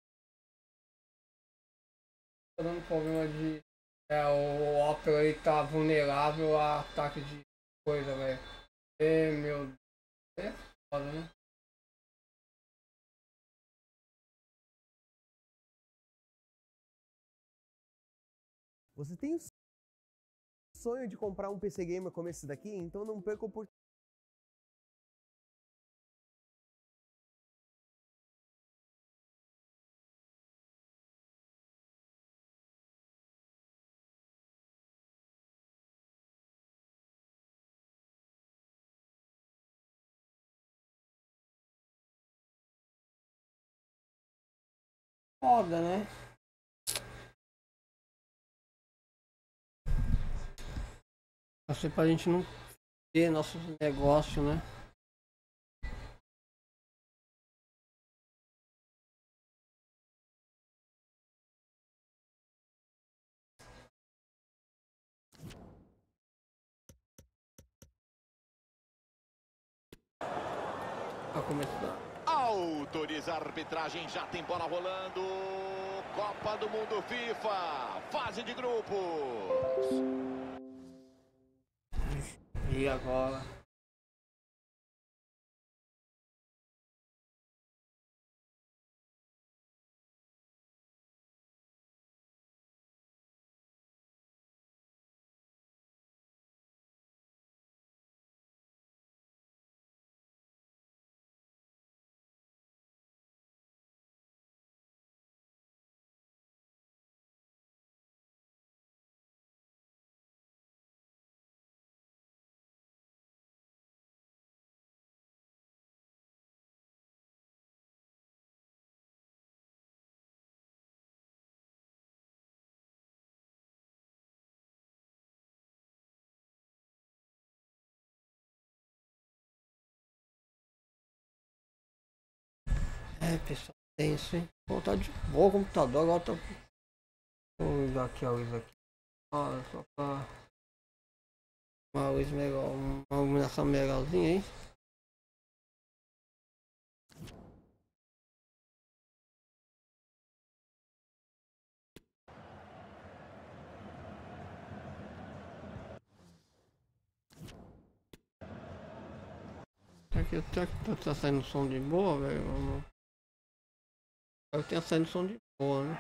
Tá dando problema de. O Opera aí tá vulnerável a ataque de coisa, velho. Meu Deus. É foda, né? Você tem o sonho de comprar um PC Gamer como esse daqui? Então não perca a oportunidade. Foda, né? Assim pra gente não ter nosso negócio, né? Pra começar. Autoriza a arbitragem, já tem bola rolando. Copa do Mundo FIFA, fase de grupos. E agora? É, pessoal, tem isso, hein? Pô, tá de boa o computador, agora tá. Vou ligar aqui a luz aqui. Ah, só pra uma luz melhor, uma iluminação melhorzinha, hein? Será que tá saindo som de boa, velho? Eu tenho saindo som de boa, né?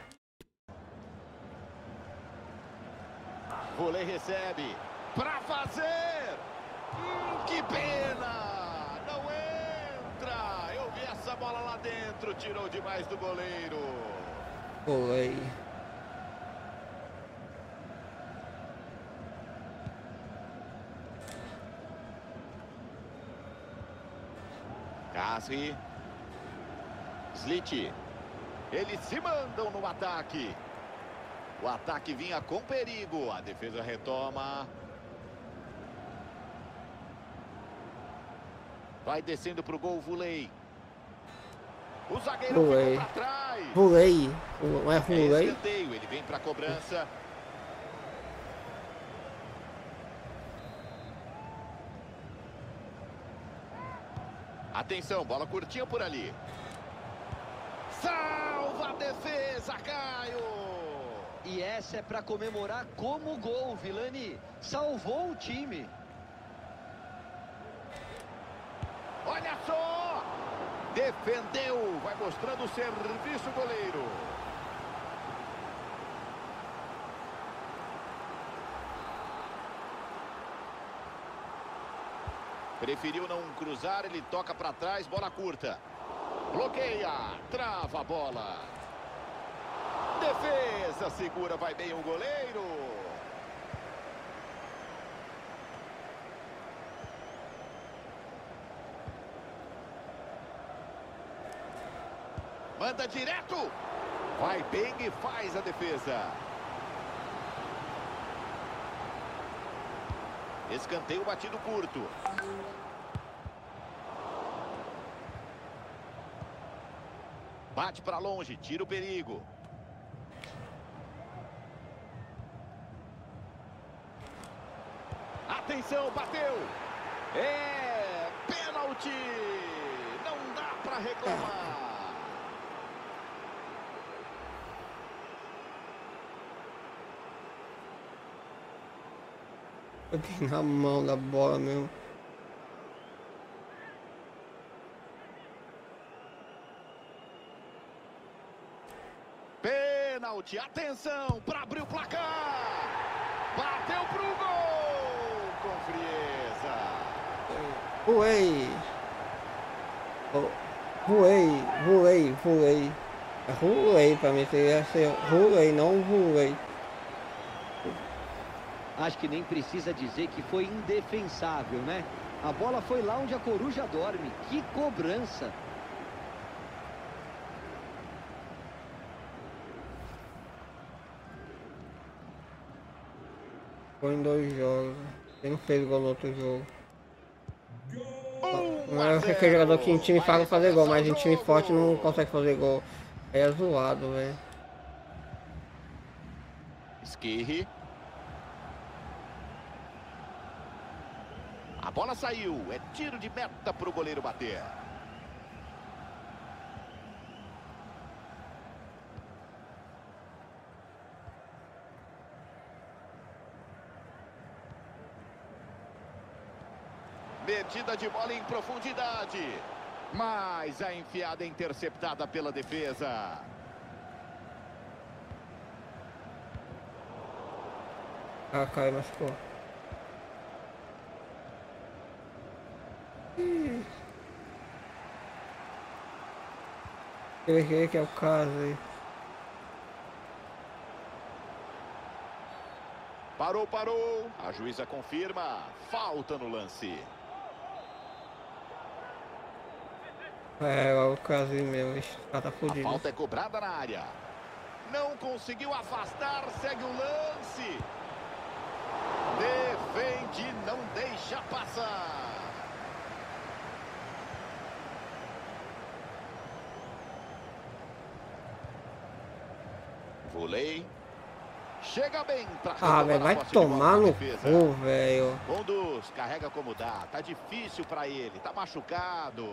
Volei recebe pra fazer. Que pena! Não entra! Eu vi essa bola lá dentro, tirou demais do goleiro. Volei. Casri. Slit. Eles se mandam no ataque. O ataque vinha com perigo. A defesa retoma. Vai descendo pro gol, Vuley. O zagueiro ficou pra trás. Vuley. Não é Vuley? Escanteio, ele vem pra cobrança. Atenção, bola curtinha por ali. Salva a defesa, Caio! E essa é para comemorar como gol, Vilani. Salvou o time. Olha só! Defendeu, vai mostrando o serviço goleiro. Preferiu não cruzar, ele toca para trás, bola curta. Bloqueia, trava a bola. Defesa, segura, vai bem o goleiro. Manda direto. Vai bem e faz a defesa. Escanteio batido curto. Bate para longe, tira o perigo. Atenção, bateu. É pênalti. Não dá para reclamar. Eu tenho na mão da bola mesmo. Pênalti, atenção para abrir o placar. Bateu pro gol com frieza. Voei. Voei. É voei pra mim, seria ser voei, não voei. Acho que nem precisa dizer que foi indefensável, né? A bola foi lá onde a coruja dorme. Que cobrança! Foi em 2 jogos. Ele não fez gol no outro jogo. Não é aquele jogador que em time fraco fazer gol, mas em time forte não consegue fazer gol. É zoado, velho. Esquirre. A bola saiu. É tiro de meta para o goleiro bater. Metida de bola em profundidade. Mas a enfiada é interceptada pela defesa. Ah, Caio machucou. Ele que é o caso aí. Parou. A juíza confirma. Falta no lance. É o caso aí mesmo. Ixi, o cara tá A fudido. falta é cobrada na área. Não conseguiu afastar. Segue o lance. Defende, não deixa passar. Vuley. Chega bem pra Ah, velho, vai tomar no cu, velho. Conduz, carrega como dá. Tá difícil pra ele, tá machucado.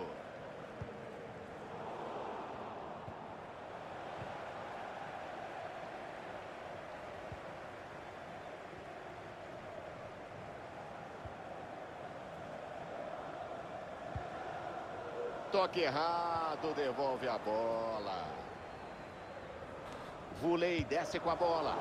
Toque errado, devolve a bola. Vuley desce com a bola.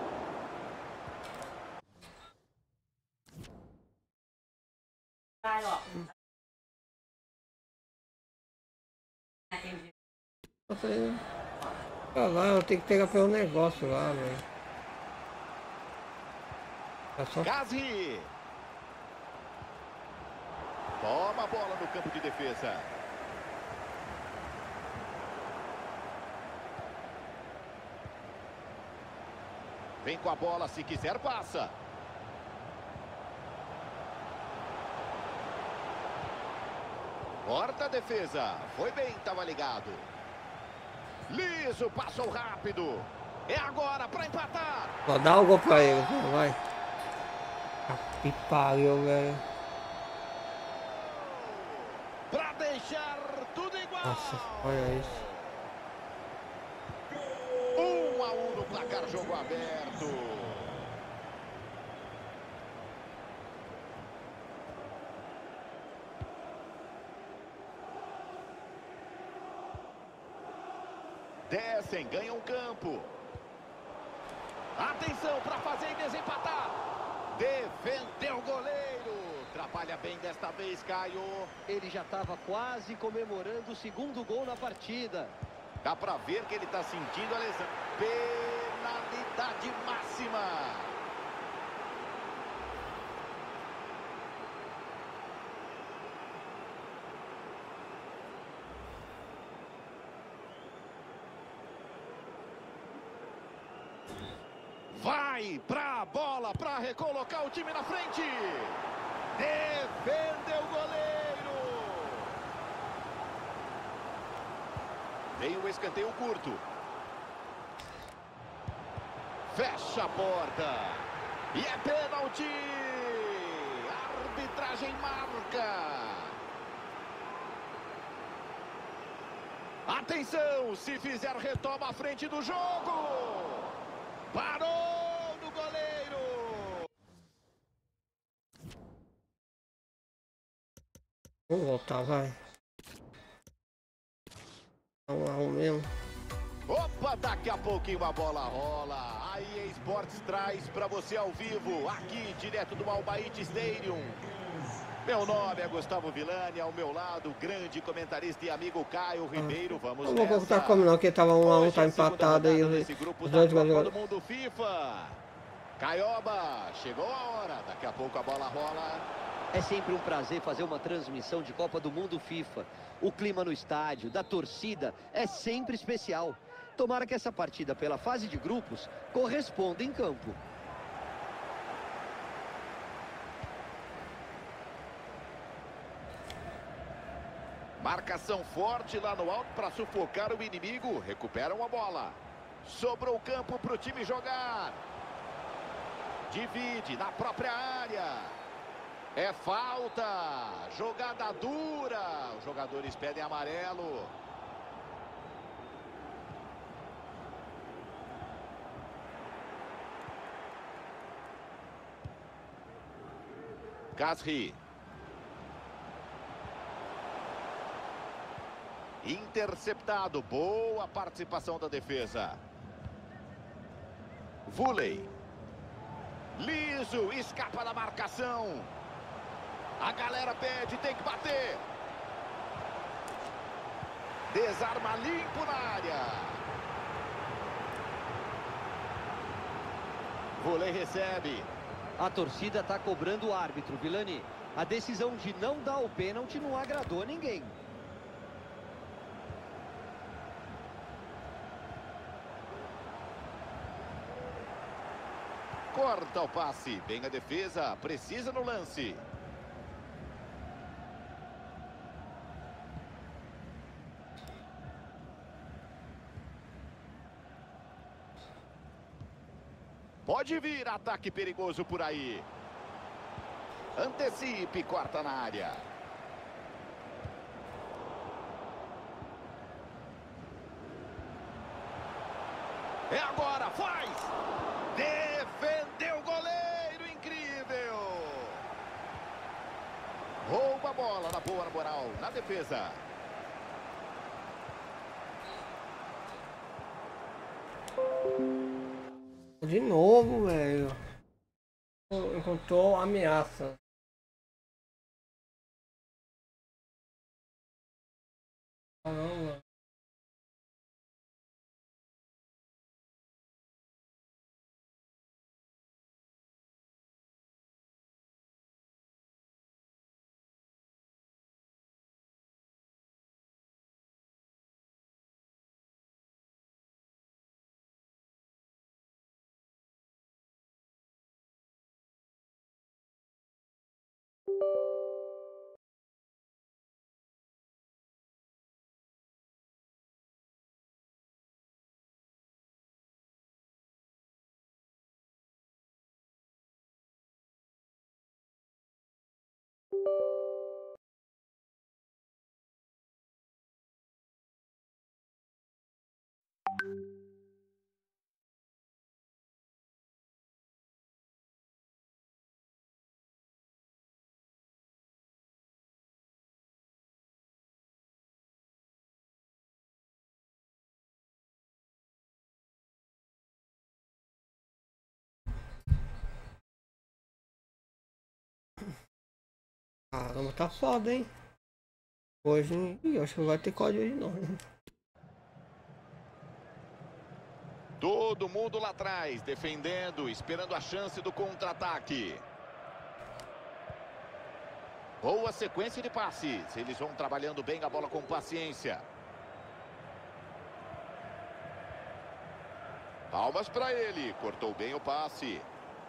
Eu falei, lá, eu tenho que pegar pelo negócio lá, velho. É só... Gazi. Toma a bola no campo de defesa. Vem com a bola, se quiser passa. Corta a defesa. Foi bem, estava ligado. Liso, passou rápido. É agora para empatar. Só dá o gol pra ele, vai. Que pariu, velho. Para deixar tudo igual. Nossa, olha isso. 1-1 no placar, jogo aberto. Descem, ganham campo. Atenção para fazer e desempatar. Defendeu o goleiro. Atrapalha bem desta vez, Caio. Ele já estava quase comemorando o segundo gol na partida. Dá para ver que ele está sentindo a lesão. Penalidade máxima. Vai pra bola para recolocar o time na frente. Defendeu o goleiro. Vem o escanteio curto. Fecha a porta. E é pênalti. A arbitragem marca. Atenção, se fizer retoma à frente do jogo. Parou no goleiro. Vamos voltar, vai. 1-1 mesmo. Opa, daqui a pouquinho a bola rola. A EA Sports traz para você ao vivo, aqui direto do Albaite Stadium. Meu nome é Gustavo Villani, ao meu lado, grande comentarista e amigo Caio Ribeiro. Vamos não vou nessa. contar como não, que tava 1-1, tá empatado aí. Os Os dois Copa jogadores. do Mundo FIFA. Caioba, chegou a hora. Daqui a pouco a bola rola. É sempre um prazer fazer uma transmissão de Copa do Mundo FIFA. O clima no estádio, da torcida, é sempre especial. Tomara que essa partida pela fase de grupos corresponda em campo. Marcação forte lá no alto para sufocar o inimigo. Recuperam a bola. Sobrou o campo para o time jogar. Divide na própria área. É falta. Jogada dura. Os jogadores pedem amarelo. Casri. Interceptado. Boa participação da defesa. Vôlei. Liso. Escapa da marcação. A galera pede, tem que bater. Desarma limpo na área. Vôlei recebe. A torcida está cobrando o árbitro, Villani. A decisão de não dar o pênalti não agradou a ninguém. Corta o passe. Bem a defesa. Precisa no lance. Pode vir ataque perigoso por aí. Antecipe, corta na área. É agora, faz! Defendeu o goleiro, incrível! Rouba a bola na boa moral, na defesa. De novo, velho. Encontrou ameaça. Caramba. Caramba, tá foda, hein? Hoje, eu acho que não vai ter código hoje não. Todo mundo lá atrás, defendendo, esperando a chance do contra-ataque. Boa sequência de passes. Eles vão trabalhando bem a bola com paciência. Palmas para ele. Cortou bem o passe.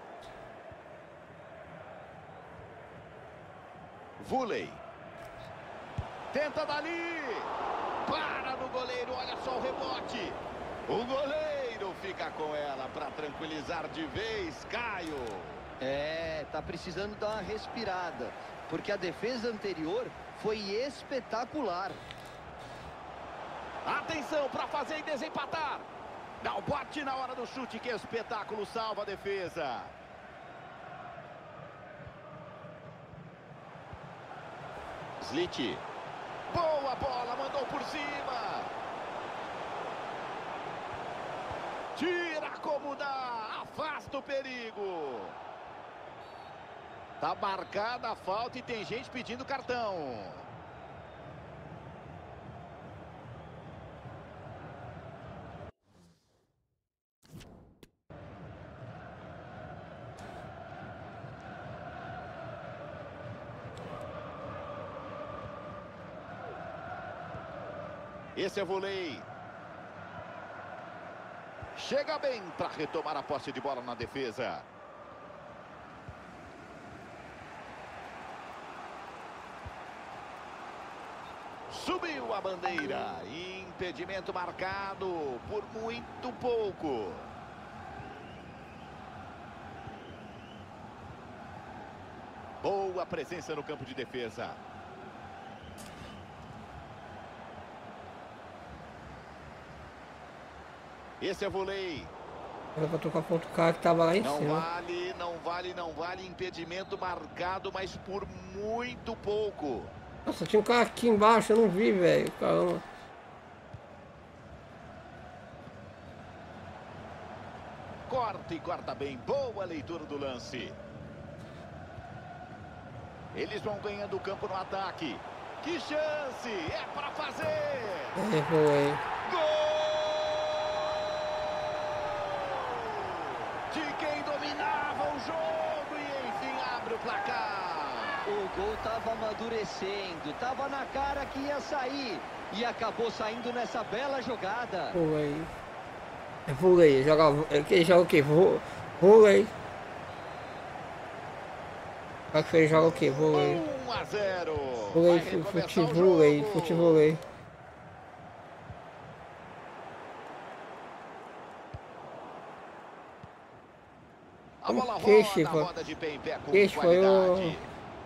Vuley. Tenta dali. Para no goleiro. Olha só o rebote. O goleiro fica com ela para tranquilizar de vez. Caio. Tá precisando dar uma respirada, porque a defesa anterior foi espetacular. Atenção para fazer e desempatar. Dá o bote na hora do chute. Que espetáculo, salva a defesa. Slit. Boa bola, mandou por cima. Tira como dá, afasta o perigo. Tá marcada a falta e tem gente pedindo cartão. Esse é Vuley. Chega bem para retomar a posse de bola na defesa. Subiu a bandeira. Impedimento marcado por muito pouco. Boa presença no campo de defesa. Esse é Vuley. Era pra trocar ponto o cara que tava lá em Não cima. vale, não vale, não vale. Impedimento marcado, mas por muito pouco. Nossa, tinha um cara aqui embaixo, eu não vi, velho. Caramba. Corta e corta bem. Boa leitura do lance. Eles vão ganhando o campo no ataque. Que chance! É pra fazer! Foi. Gol! De quem dominava o jogo e enfim abre o placar. O gol tava amadurecendo, tava na cara que ia sair e acabou saindo nessa bela jogada. Vuley. É Vuley, ele joga o quê? Vuley. Acho que ele joga o quê? Vuley. 1-0. Vuley, Vai recomeçar o futevuley, jogo. futevuley. A bola Que roda, Chico? roda de pé em pé com Que foi qualidade.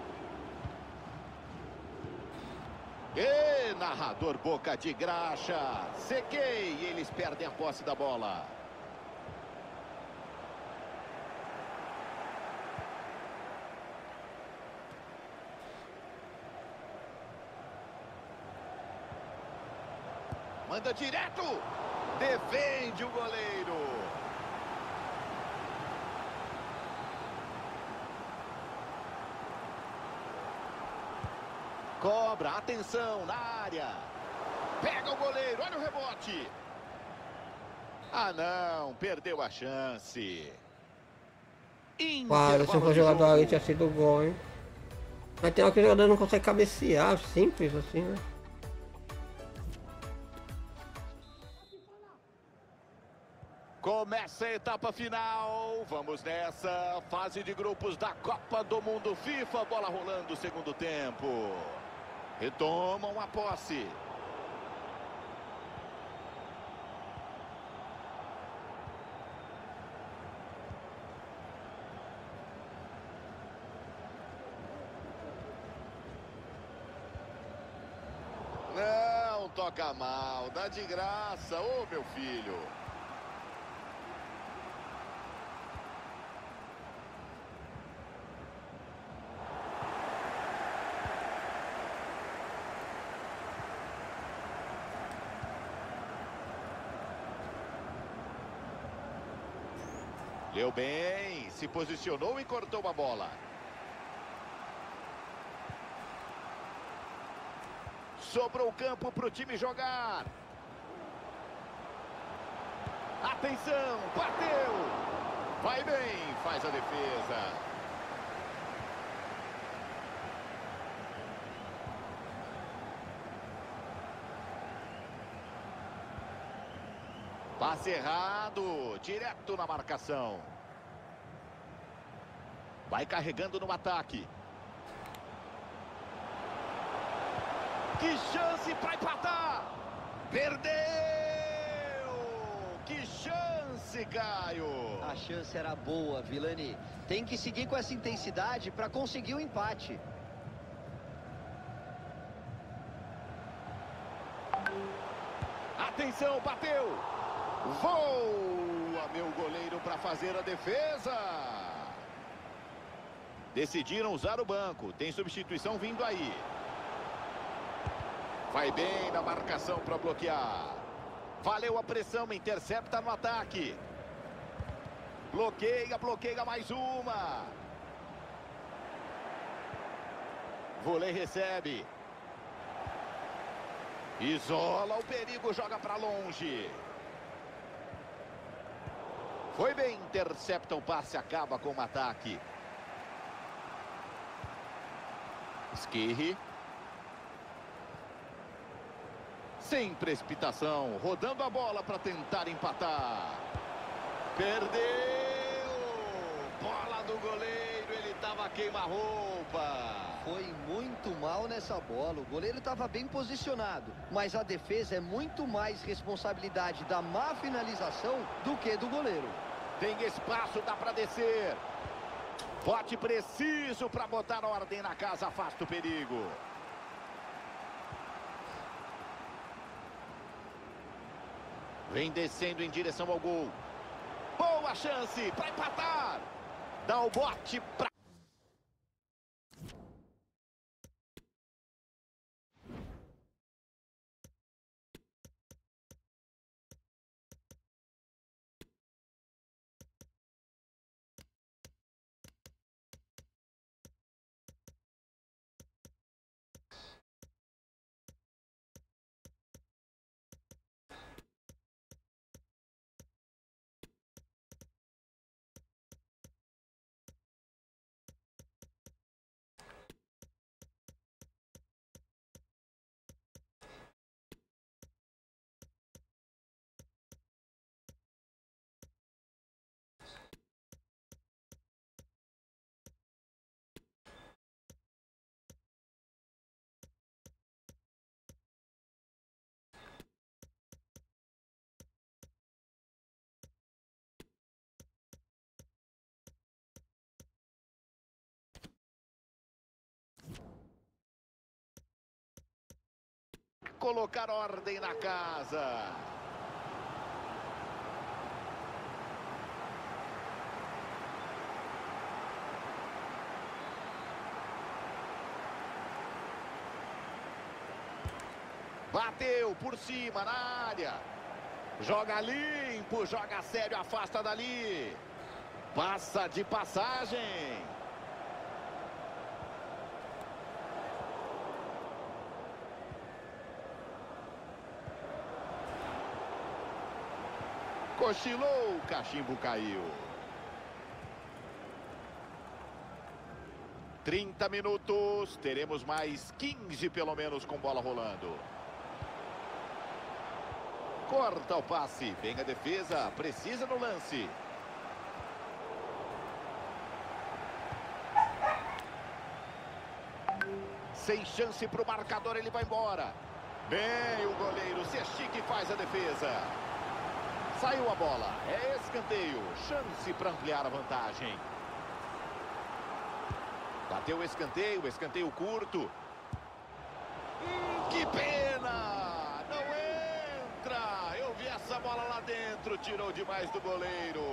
E narrador boca de graxa. Sequei e eles perdem a posse da bola. Manda direto. Defende o goleiro. Cobra, atenção na área. Pega o goleiro, olha o rebote. Ah não, perdeu a chance. Claro, se for jogador ali tinha sido gol, hein? Mas tem hora que o jogador não consegue cabecear, simples assim, né? Começa a etapa final. Vamos nessa fase de grupos da Copa do Mundo FIFA. Bola rolando, segundo tempo. Retomam a posse. Não toca mal, dá de graça, ô meu filho. Leu bem, se posicionou e cortou a bola. Sobrou o campo para o time jogar. Atenção, bateu. Vai bem, faz a defesa. Passe errado, direto na marcação. Vai carregando no ataque. Que chance para empatar. Perdeu. Que chance, Caio. A chance era boa, Vilani. Tem que seguir com essa intensidade para conseguir o empate. Atenção, bateu. Voa, meu goleiro, para fazer a defesa. Decidiram usar o banco. Tem substituição vindo aí. Vai bem na marcação para bloquear. Valeu a pressão, intercepta no ataque. Bloqueia, bloqueia mais uma. Vôlei recebe. Isola o perigo, joga para longe. Foi bem, intercepta o passe, acaba com o ataque. Esquerre. Sem precipitação, rodando a bola para tentar empatar. Perdeu! Bola do goleiro, ele estava queima-roupa. Foi muito mal nessa bola, o goleiro estava bem posicionado. Mas a defesa é muito mais responsabilidade da má finalização do que do goleiro. Tem espaço, dá para descer. Bote preciso para botar ordem na casa, afasta o perigo. Vem descendo em direção ao gol. Boa chance para empatar. Dá o bote para... Colocar ordem na casa. Bateu por cima na área. Joga limpo, joga sério, afasta dali. Passa de passagem. Cochilou, o cachimbo caiu. 30 minutos, teremos mais 15 pelo menos com bola rolando. Corta o passe, vem a defesa, precisa no lance. Sem chance para o marcador, ele vai embora. Bem, o goleiro se estica e faz a defesa. Saiu a bola, é escanteio, chance para ampliar a vantagem. Bateu o escanteio, escanteio curto. Que pena! Não entra! Eu vi essa bola lá dentro, tirou demais do goleiro.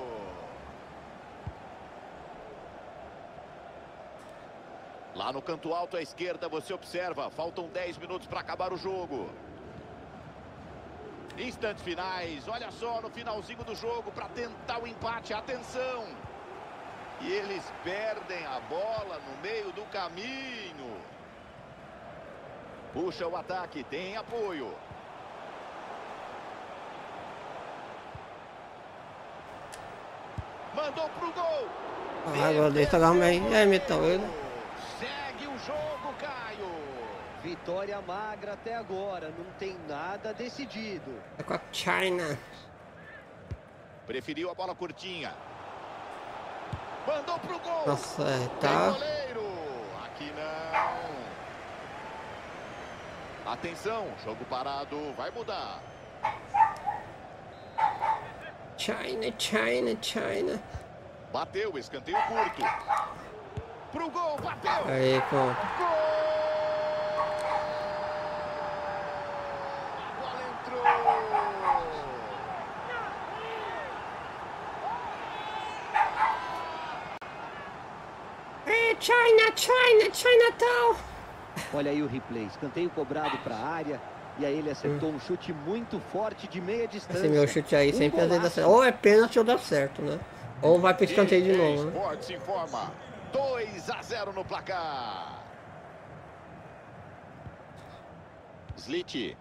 Lá no canto alto à esquerda você observa, faltam 10 minutos para acabar o jogo. Instantes finais, olha só no finalzinho do jogo para tentar o empate, atenção! E eles perdem a bola no meio do caminho. Puxa o ataque, tem apoio. Mandou pro gol. Agora deixa eu bem. É, Mitão. Segue o jogo, Caio. Vitória magra até agora, não tem nada decidido. É com a China. Preferiu a bola curtinha. Mandou pro gol. Nossa, Tem tá. goleiro. Aqui não. Atenção, jogo parado, vai mudar. China. Bateu, escanteio curto. Pro gol, bateu. Aí, pô. Gol! A bola entrou. É, Chinatown. Olha aí o replay, escanteio cobrado para a área. E aí ele acertou um chute muito forte de meia distância. Esse meu chute aí sempre às vezes dá certo. Ou é pênalti ou dá certo, né? Ou vai pro escanteio de novo, né? Esportes informa. 2-0 no placar. Slit.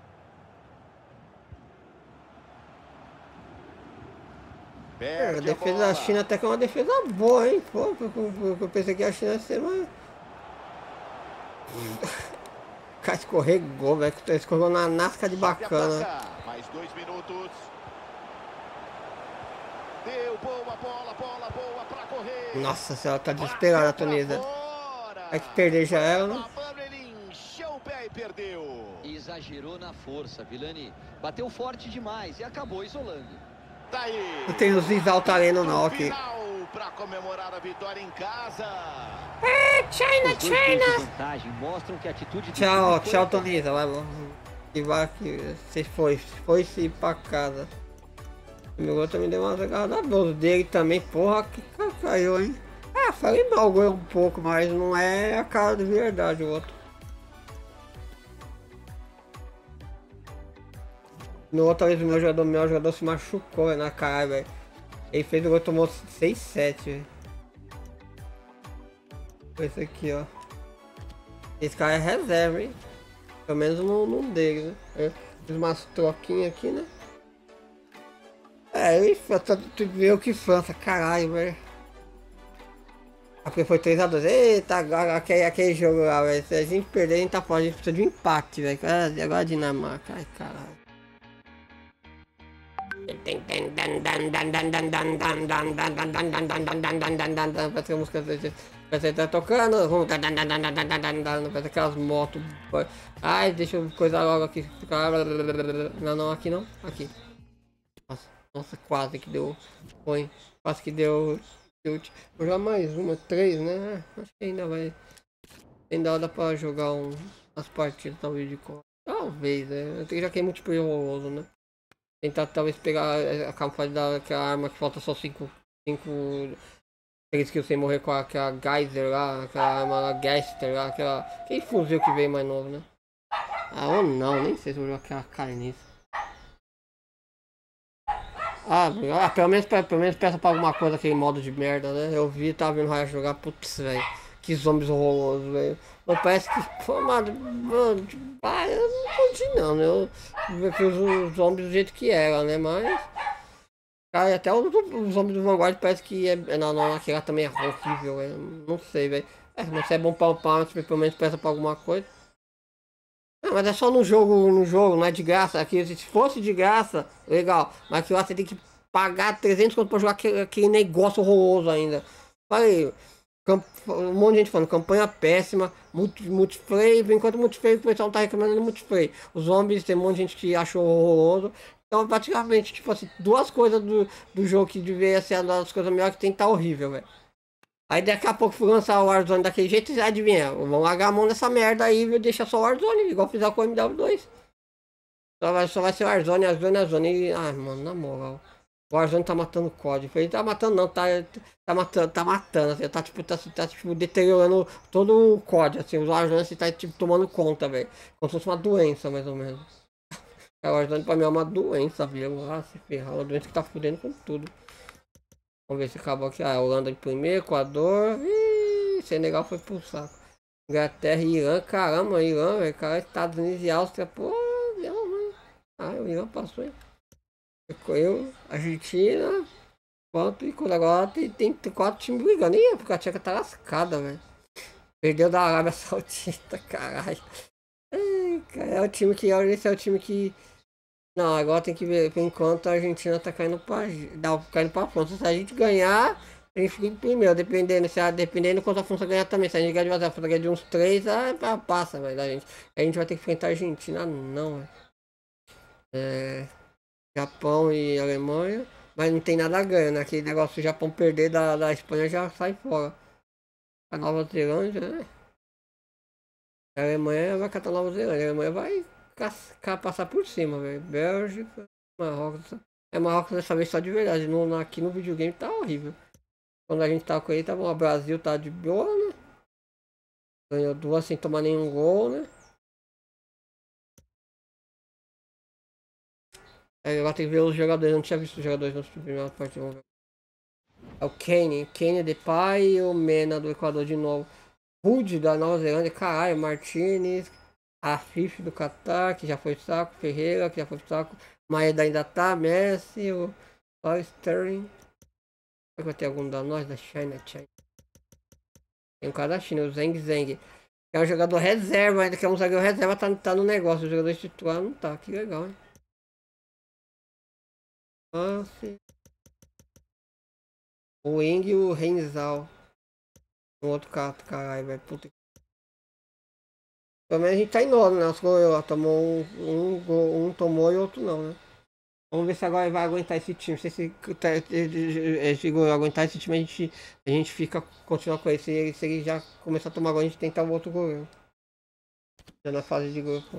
A defesa da China até que é uma defesa boa, hein? Pô, eu pensei que a China ia ser mais... O cara escorregou, velho. Escorregou na nasca de bacana. Mais 2 minutos. Deu boa bola boa pra correr. Nossa senhora, tá desesperada a Tunisa. Vai que perder já ela, né? Ele encheu o pé e perdeu. Exagerou na força, Vilani. Bateu forte demais e acabou isolando. Tá aí. Não tem os exaltareno não aqui. Para comemorar a vitória em casa. É, China. Mostram que a atitude Tchau, Tunisa. Que vai que você foi-se pra casa. O meu gol também deu uma agarrada boa dele também, porra, que caiu, hein? Ah, falei mal o gol um pouco, mas não é a cara de verdade o outro. No outra vez o meu jogador se machucou na cara, velho. Ele fez o gol, tomou 6-7, velho. Esse aqui, ó. Esse cara é reserva, hein? Pelo menos num deles, né? Eu fiz umas troquinhas aqui, né? É, tu viu que França, caralho, velho. Porque foi 3-2. Eita, agora aquele jogo lá, velho. Se a gente perder, a gente tá fora. A gente precisa de um empate, velho. Agora a Dinamarca, ai, caralho. Parece que a música parece que tá tocando. Parece aquelas motos. Ai, deixa eu coisar logo aqui. Não, aqui não. Aqui. Nossa, quase que deu. Foi. Quase que deu. Vou jogar mais uma, 3, né? Acho que ainda vai. Ainda dá pra jogar as partidas talvez de cor. Talvez, né? Eu já que é multiplayer horroroso, né? Tentar talvez pegar a capacidade daquela arma que falta só 5 kills sem morrer com aquela Geyser lá, aquela arma lá, Geister lá, aquele fuzil que veio mais novo, né? Ah, ou não, nem sei se eu vou jogar aquela carniça. Pelo menos peça pra alguma coisa aquele modo de merda, né? Eu vi, tava vendo o Raya jogar, putz, velho. Que zombies horrorosos, velho. Parece que, pô, mano, eu não curti não, né? Eu fiz os zombies do jeito que era, né? Mas, cara, até os zombies do Vanguard parece que não, aquele lá também é horrível, velho. Não sei, velho. Não sei, é bom pra upar, mas pelo menos peça pra alguma coisa. Não, mas é só no jogo, não é de graça. Aqui, se fosse de graça, legal. Mas aqui lá você tem que pagar 300 conto pra jogar aquele negócio horroroso ainda. Falei, um monte de gente falando, campanha péssima, multiplayer, enquanto multiplayer o pessoal não tá reclamando do multiplayer. Os zombies, tem um monte de gente que achou horroroso. Então, praticamente, tipo assim, duas coisas do jogo que deveria ser uma das coisas melhores que tem que tá horrível, velho. Aí daqui a pouco for lançar o Warzone daquele jeito, e adivinha, vão largar a mão dessa merda aí e deixar só o Warzone, igual fizeram com o MW2. Só vai ser o Warzone. E, ai, mano, na moral. O Warzone tá matando o código. Ele tá matando não, tá matando, assim, tá tipo deteriorando todo o código, assim, os Warzone assim, tá tipo tomando conta, velho. Como se fosse uma doença, mais ou menos. O Warzone pra mim é uma doença, velho. Ah, se ferrar, uma doença que tá fudendo com tudo. Vamos ver se acabou aqui. Ah, Holanda de primeiro, Equador. Ih, Senegal foi pro saco. Inglaterra e Irã, caramba, Irã, velho, cara, Estados Unidos e Áustria, pô, deu ruim. Ah, o Irã passou, hein? Eu, Argentina, quanto e quando agora tem 4 times brigando. Ih, porque a Tcheca tá lascada, velho. Perdeu da Arábia Saudita, caralho. Ai, cara, é o time que, olha, esse é o time que. Não, agora tem que ver, por enquanto a Argentina tá caindo caindo pra França. Se a gente ganhar, a gente fica em primeiro, dependendo quanto a França ganhar também. Se a gente ganhar de vazar, a França ganhar de uns 3, passa, velho, da gente. A gente vai ter que enfrentar a Argentina, não, velho. Japão e Alemanha, mas não tem nada a ganhar, né? Aquele negócio do Japão perder da Espanha já sai fora. A Nova Zelândia, né? A Alemanha vai catar a Nova Zelândia, a Alemanha vai passar por cima, velho. Bélgica, Marrocos. Marrocos dessa vez só de verdade. Aqui no videogame tá horrível. Quando a gente tá com ele, tá bom. O Brasil tá de boa, né? Ganhou 2 sem tomar nenhum gol, né? Agora tem que ver os jogadores. Eu não tinha visto os jogadores no primeiro partido. É o Kane Depay e o Mena do Equador de novo. Rude da Nova Zelândia, caralho, Martinez, Afif do Catar, que já foi saco, Ferreira, que já foi saco, Maeda ainda tá, Messi, o Sterling. Será que vai ter algum da nós, da China? Tem um cara da China, o Zeng Zeng. Que é um jogador reserva ainda, que é um zagueiro reserva, tá no negócio. O jogador titular não tá, que legal, hein? Nossa. O Wing e o Renzal. Um outro cara, caralho, velho. Puta que. Pelo menos a gente tá em 9, né? Os goleiros tomou um tomou e outro não, né? Vamos ver se agora vai aguentar esse time. Se esse goleiro aguentar esse time, a gente continua com ele. Se ele já começar a tomar gol, a gente tenta o outro goleiro. Já na fase de grupo.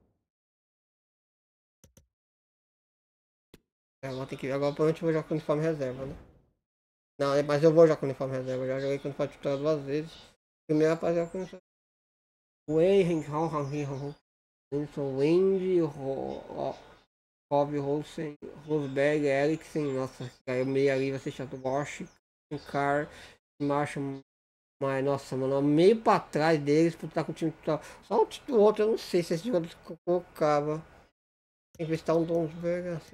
Agora tem que ver. Agora provavelmente eu vou jogar com uniforme reserva, né? Não, mas eu vou jogar com uniforme reserva. Eu já joguei com uniforme titular 2 vezes. Primeiro rapaziada com uniforme. Wilson Wendy, Rob Rosen, Rosberg, Eriksen, nossa, caiu meio ali, vai ser chato. Bosch, Car, Marshall, mas nossa, mano, meio pra trás deles, por estar com o time titular. Só o outro, eu não sei se esse jogador colocava. Tem que ver se tá um Donsberg assim.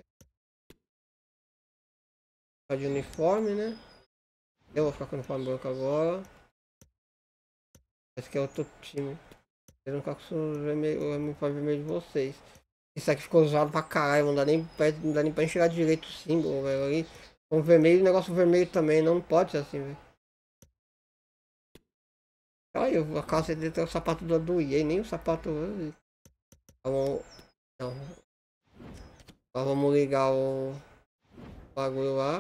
Tá de uniforme, né? Eu vou ficar com o uniforme branco agora. Esse aqui é outro time. Eles vão ficar com o uniforme vermelho de vocês. Isso aqui ficou usado pra caralho, não dá nem pra enxergar direito o símbolo, velho. Ali, com vermelho, negócio vermelho também, não pode ser assim, velho. Olha, a calça dele tem o sapato do EA, nem o sapato. Vamos. Não. Agora vamos ligar o bagulho lá.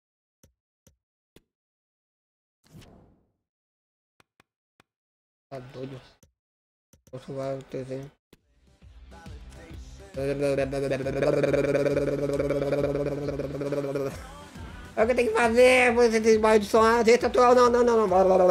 Tá doido. Posso lá o desenho. É o que tem que fazer, você tem mais de som, não.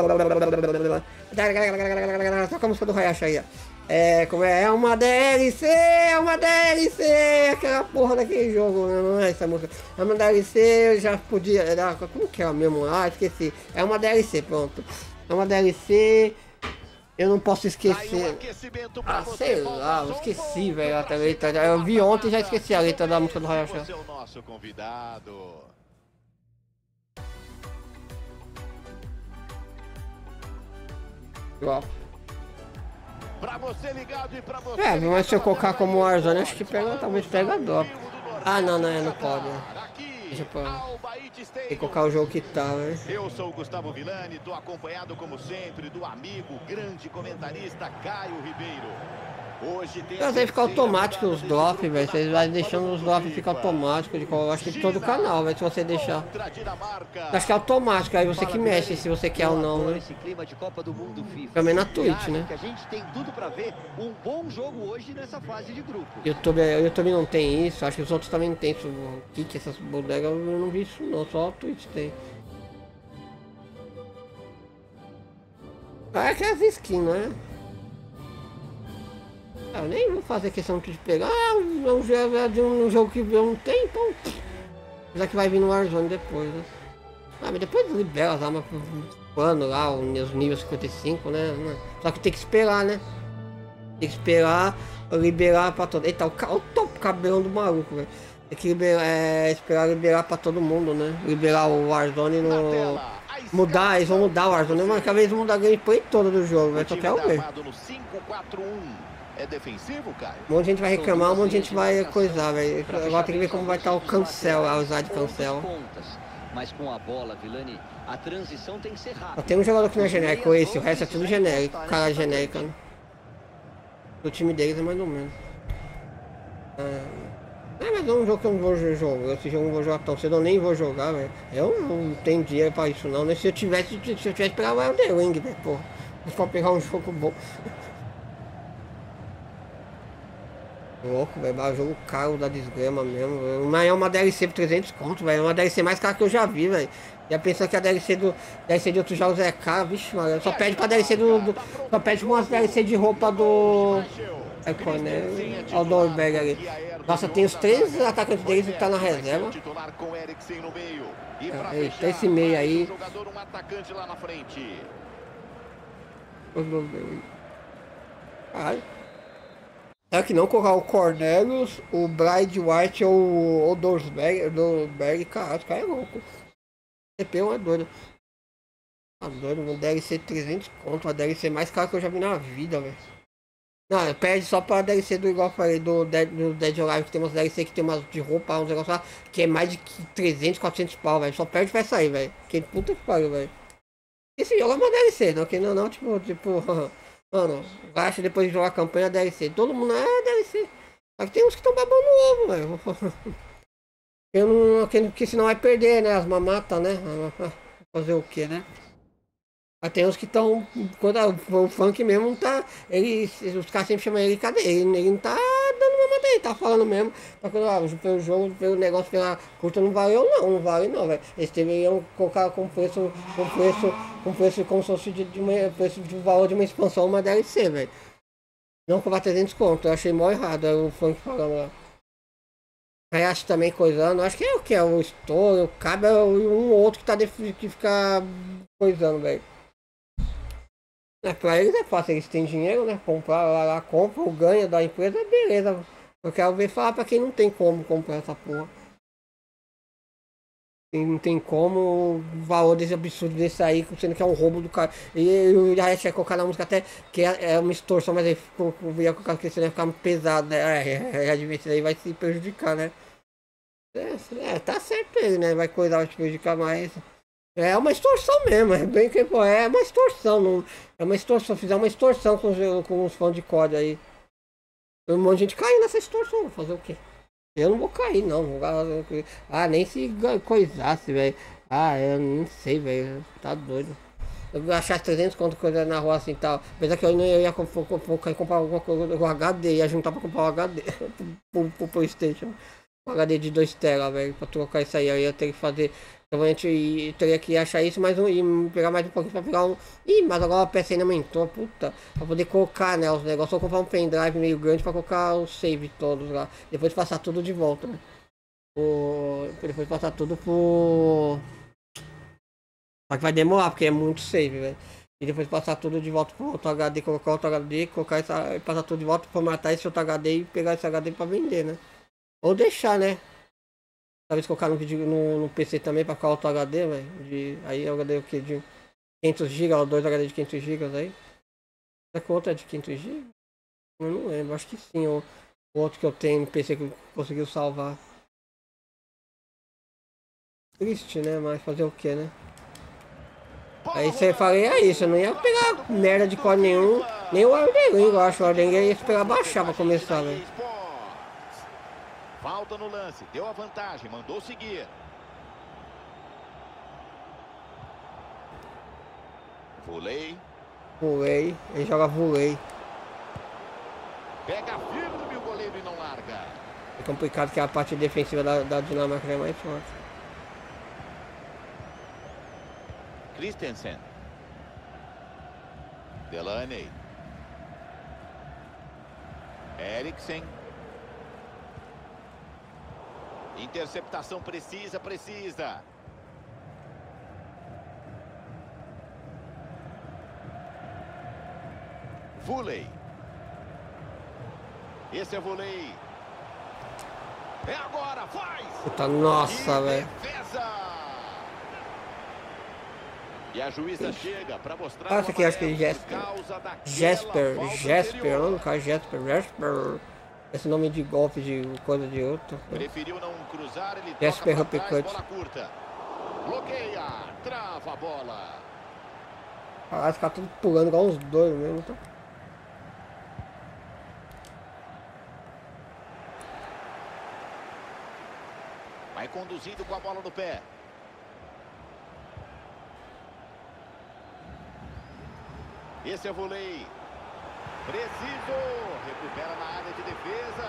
Toca a música do Hayashi aí, ó. É uma DLC, aquela porra daquele jogo, não é essa música. É uma DLC, eu já podia, como que é mesmo? Ah, esqueci. É uma DLC, pronto. É uma DLC. Eu não posso esquecer. Sei lá, eu esqueci, velho, a letra. Eu vi ontem e já esqueci a letra da música do Hayashi. Você é o nosso convidado. Pra você ligado e pra você. Mas se eu colocar como Warzone, acho que pega, talvez pega dó. Ah, não, não pode. Deixa eu pôr. Tem que colocar o jogo que tá, né? Eu sou o Gustavo Villani, tô acompanhado como sempre do amigo, grande comentarista Caio Ribeiro. Hoje tem. Mas aí fica automático os drops, velho. Vocês vai deixando os drops ficar automático. Eu acho que de todo o canal, velho. Se você deixar. Acho que é automático, aí você que mexe se você quer ou não, né? Também na Twitch, né? A gente tem tudo pra ver um bom jogo hoje nessa fase de grupo. YouTube não tem isso, acho que os outros também tem isso. Kit, essas bodegas eu não vi isso não, só a Twitch tem. Ah, é que as skins, né? Eu nem vou fazer questão de pegar. Um jogo que eu não tenho, então. Já que vai vir no Warzone depois, né? Ah, mas depois libera as armas ano lá, os níveis 55, né? Só que tem que esperar, né? Tem que esperar liberar pra todo. Eita, o topo cabelão do maluco, velho. Tem que esperar liberar pra todo mundo, né? Liberar o Warzone no. Mudar, eles vão mudar o Warzone. Uma vez eles vão mudar a gameplay toda do jogo, velho. Só quero ver. É defensivo, Caio? Um monte de gente vai reclamar, um monte de gente vai coisar, velho. Agora tem que ver como vai estar o cancel, a usar de cancel. Mas com a bola, Vilani, a transição tem que ser rápida. Tem um jogador que não é genérico, esse, o resto é tudo genérico, cara genérica, né? O time deles é mais ou menos. Mas é um jogo que eu não vou jogar, esse jogo eu não vou jogar tão cedo, eu nem vou jogar, velho. Eu não tenho dinheiro pra isso não, né? Se eu tivesse pegado o Elden Ring, velho, porra. Se for pegar um jogo bom. Louco, velho, o jogo caro da desgrama mesmo, véio. Mas é uma DLC por 300 conto, velho. É uma DLC mais cara que eu já vi, velho. Já pensou que a DLC de outros jogos é cara, vixe, mano. Só pede pra DLC só pede umas DLC de roupa do. É qual, né? Olha o Dorberg ali. Nossa, tem os 3 atacantes deles que tá na reserva. Eita, esse meio aí. Caralho. É que não colocar o Cornelius, o Bride White ou o Dorsberg, cara, esse cara é louco. TP é uma doida. Tá doido, uma DLC 300 conto, uma DLC mais cara que eu já vi na vida, velho. Não, perde só pra DLC do igual eu falei, do Dead or Alive, que tem umas DLC que tem umas de roupa, uns negócios lá, que é mais de 300, 400 pau, velho. Só perde pra sair, velho. Que puta que pariu, velho. Esse jogo é uma DLC, não, que não, tipo, mano, gasta depois de jogar a campanha DLC. Todo mundo é DLC. Só que tem uns que estão babando ovo, velho. Que senão vai perder, né? As mamatas, né? Fazer o que, né? Mas tem uns que estão. Quando o funk mesmo tá. Os caras sempre chamam ele, cadê? Ele não tá dando mamata aí, tá falando mesmo. Só que pelo jogo, pelo negócio, pela curta não valeu não, não vale não, velho. Eles deveriam colocar com preço como se fosse preço de valor de uma expansão, uma DLC, velho. Não cobrar 300 conto, eu achei mó errado o funk falando lá. Aí acho também coisando, acho que é o que? É o estouro, o cabo, um ou outro que tá que fica coisando, velho. Pra eles é fácil, eles têm dinheiro, né? Comprar lá, compra, o ganha da empresa, beleza. Eu quero ver falar pra quem não tem como comprar essa porra. Não tem como o valor desse absurdo desse aí, sendo que é um roubo do cara. E o Jarrett vai colocar na música até que é uma extorsão, mas aí ia colocar que senão ia ficar pesado, né? Isso aí vai se prejudicar, né? Tá certo ele, né? Vai coisar, vai se prejudicar mais. É uma extorsão mesmo, é bem que é uma extorsão, não, é uma extorsão, fizer uma extorsão com os fãs de COD aí. Um monte de gente caiu nessa extorsão, vou fazer o quê? Eu não vou cair não, nem se coisasse, velho. Eu não sei, velho, tá doido. Eu achasse 300 conto coisa na rua assim e tal, apesar que eu ia comprar alguma coisa, o HD, ia juntar pra comprar o HD pro Playstation. Um HD de 2 TB, velho, pra trocar isso aí, eu ia ter que fazer. Provavelmente teria que achar isso e pegar mais um pouquinho pra pegar um. Mas agora a PC ainda aumentou, puta. Pra poder colocar, né, os negócios. Vou comprar um pendrive meio grande pra colocar os save todos lá. Depois passar tudo de volta, né? Depois passar tudo pro. Só que vai demorar, porque é muito save, velho. E depois passar tudo de volta pro outro HD, colocar outro HD, passar tudo de volta, formatar esse outro HD e pegar esse HD pra vender, né? Ou deixar, né? Talvez colocar no vídeo no PC também pra ficar outro HD, velho. Aí é o HD o que? De 500 GB, ou 2 HD de 500 GB aí. Será que o outro é de 500 GB? Eu não lembro, acho que sim. O outro que eu tenho no PC que conseguiu salvar. Triste, né? Mas fazer o que, né? Aí você falei, é isso, eu não ia pegar merda de código nenhum. Nem o Elden Ring, eu acho. O Elden Ring ia esperar baixar pra começar, velho. Falta no lance, deu a vantagem, mandou seguir. Volei, ele joga volei. Pega firme o goleiro e não larga. É complicado que a parte defensiva da Dinamarca é mais forte. Christensen. Delaney. Eriksen. Interceptação precisa. Vôlei. Esse é vôlei. É agora, faz! Puta, nossa, velho. Defesa! E a juíza chega para mostrar. Ah, esse aqui acho que é Jesper, eu não cara, Jesper. Esse nome de golpe de coisa de outro. Preferiu não cruzar, ele Jesper toca pra trás, Uppercut. bola curta. Bloqueia, trava a bola. Ah, ficar tudo pulando igual uns doidos mesmo, tá? Vai conduzindo com a bola no pé. Esse é vôlei. Preciso. Recupera na área de defesa.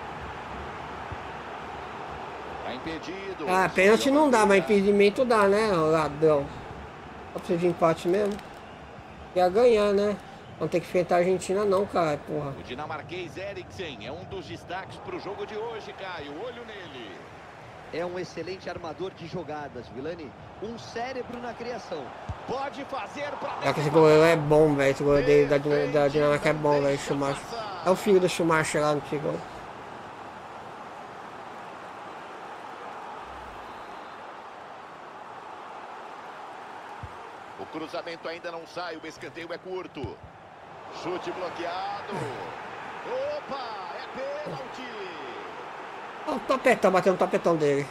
Tá impedido. Ah, pênalti não dá, mas impedimento dá, né, ladrão? Só precisa de empate mesmo. Ia ganhar, né? Não tem que enfrentar a Argentina não, cara, porra. O dinamarquês Eriksen é um dos destaques para o jogo de hoje, Caio. Olho nele. É um excelente armador de jogadas, Vilani. Um cérebro na criação. Pode fazer para... É que esse goleiro é bom, velho. Esse goleiro dele da Dinamarca é bom, velho. Schumacher. É o filho do Schumacher lá no Tigão. O cruzamento ainda não sai, o escanteio é curto. Chute bloqueado. Opa, é pênalti. Olha o topetão, batendo no topetão dele.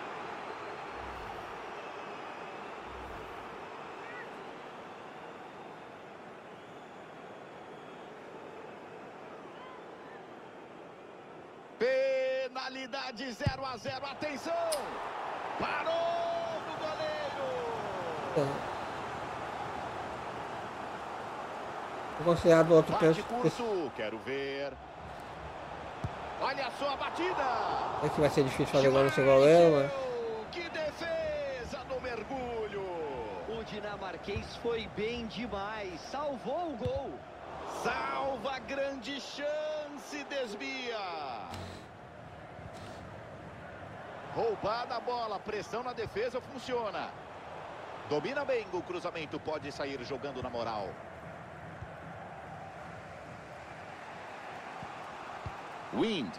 Penalidade 0-0, atenção. Parou o goleiro. Considerado outro Bate pênalti. curto, quero ver. Olha só a batida. Esse vai ser difícil fazer gol nesse goleiro, mano. Que defesa no mergulho. O dinamarquês foi bem demais. Salvou o gol. Salva, grande chance, desvia. Roubada a bola, pressão na defesa, funciona. Domina bem o cruzamento, pode sair jogando na moral. Wind.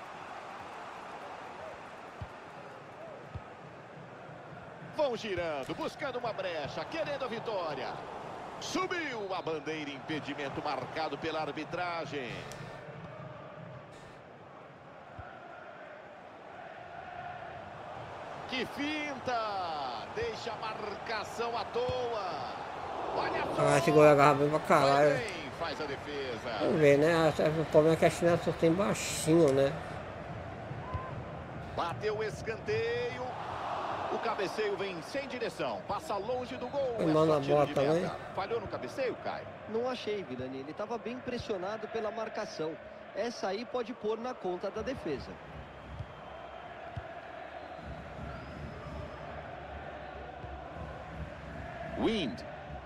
Vão girando, buscando uma brecha, querendo a vitória. Subiu a bandeira, impedimento marcado pela arbitragem. Que finta! Deixa a marcação à toa. Olha só. Ah, esse goleiro agarra bem pra caralho. Vai bem, faz a defesa. Vamos ver, né? O problema é que a China só tem baixinho, né? Bateu o escanteio. O cabeceio vem sem direção. Passa longe do gol. Foi mal na tiro bola de também. meta. Falhou no cabeceio, Caio? Não achei, Vilani. Ele estava bem pressionado pela marcação. Essa aí pode pôr na conta da defesa. Wind.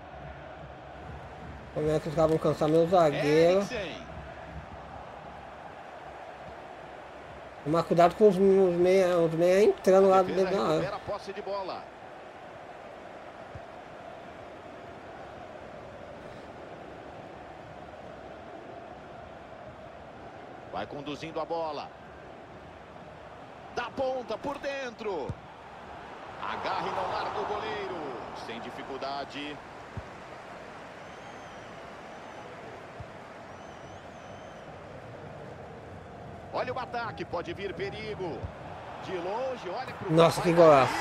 Como é que os caras vão cansar meu zagueiro? Eriksen. Tomar cuidado com os meia entrando lá Defesa dentro da área. recupera a posse de bola. Vai conduzindo a bola. Da ponta por dentro. Agarra e não larga o goleiro. Sem dificuldade. Olha o ataque, pode vir perigo. De longe, olha pro... Nossa, que golaço.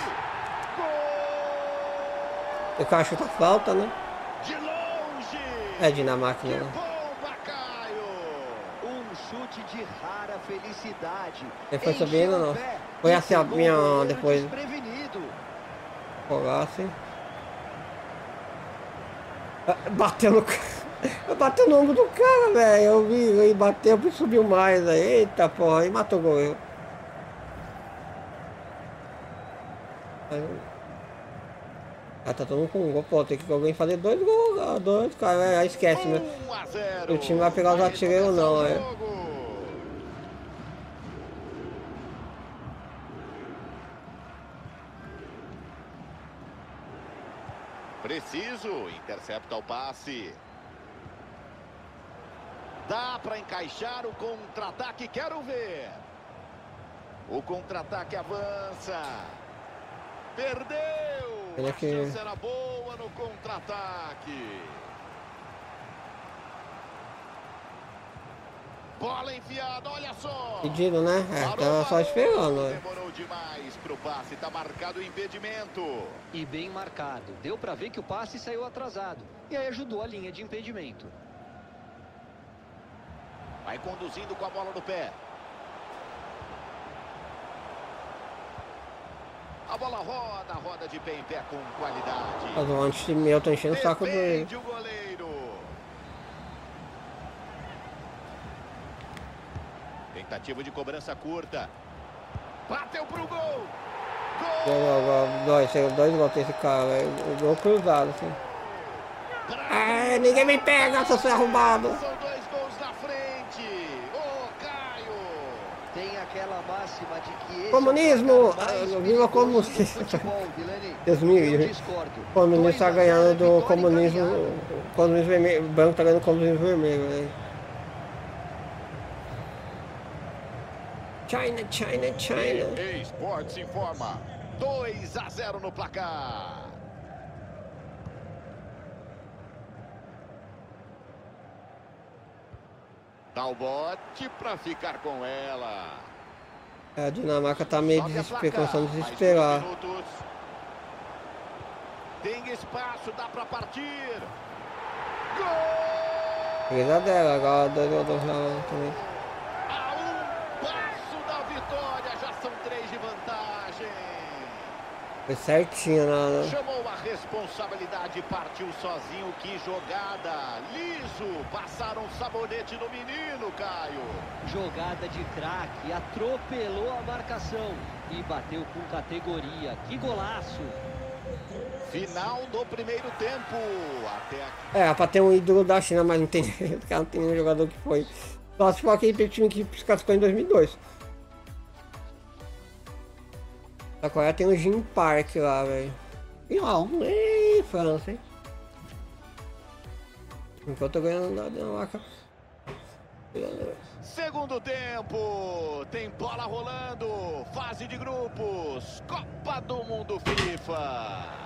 O cara chuta falta, né? De longe. É Dinamarca, Que né? bomba, Caio. Um chute de rara felicidade. Ele foi Encheu subindo o ou não? pé Foi e assim, ó, pegou o minha goleiro depois. desprevenido. Colasse. Bateu no cara. Bateu no ombro do cara, velho. Eu vi, ele bateu e subiu mais aí. Eita porra, aí matou o goleiro. Ah, tá todo mundo com um gol, pô, tem que alguém fazer dois gols, cara, aí esquece, né? 1-0. O time vai pegar os artilheiros não, é. Preciso, intercepta o passe. Dá para encaixar o contra-ataque, quero ver. O contra-ataque avança. Perdeu. A chance era boa no contra-ataque. Bola enfiada, olha só. Pedido, né? Tava só esperando. Demorou demais pro passe, tá marcado o impedimento. E bem marcado. Deu para ver que o passe saiu atrasado. E aí ajudou a linha de impedimento. Vai conduzindo com a bola no pé. A bola roda de pé em pé com qualidade. Mas o antes meu tô enchendo o saco dele. O goleiro. Tentativa de cobrança curta. Bateu pro gol. Dois gols desse cara, o gol cruzado, assim. Ah, ninguém me pega, se eu sou arrombado. São 2 gols na frente. Ô, Caio. Tem aquela máxima de que esse comunismo! Viva comunismo! Deus me livre. O comunismo tá ganhando do comunismo. O comunismo vermelho, o branco tá ganhando do comunismo vermelho, velho. China. EA Sports informa. 2-0 no placar. Dá o bote pra ficar com ela. A Dinamarca tá meio começando a desesperar. Tem espaço, dá pra partir. Gol! Beleza dela, agora do também. A um passo da vitória, já são 3 de vantagem. Foi certinho, né? Chamou a responsabilidade e partiu sozinho. Que jogada! Liso! Passaram sabonete no menino, Caio. Jogada de craque, atropelou a marcação e bateu com categoria. Que golaço! Final do primeiro tempo. Até aqui. Pra ter um ídolo da China, mas não tem, não tem nenhum jogador que foi. Só se for aquele time que se classificou em 2002. A Coreia tem um Jim Park lá, velho. E ó, França, hein? Enquanto eu tô ganhando da Dinamarca. Segundo tempo. Tem bola rolando. Fase de grupos. Copa do Mundo FIFA.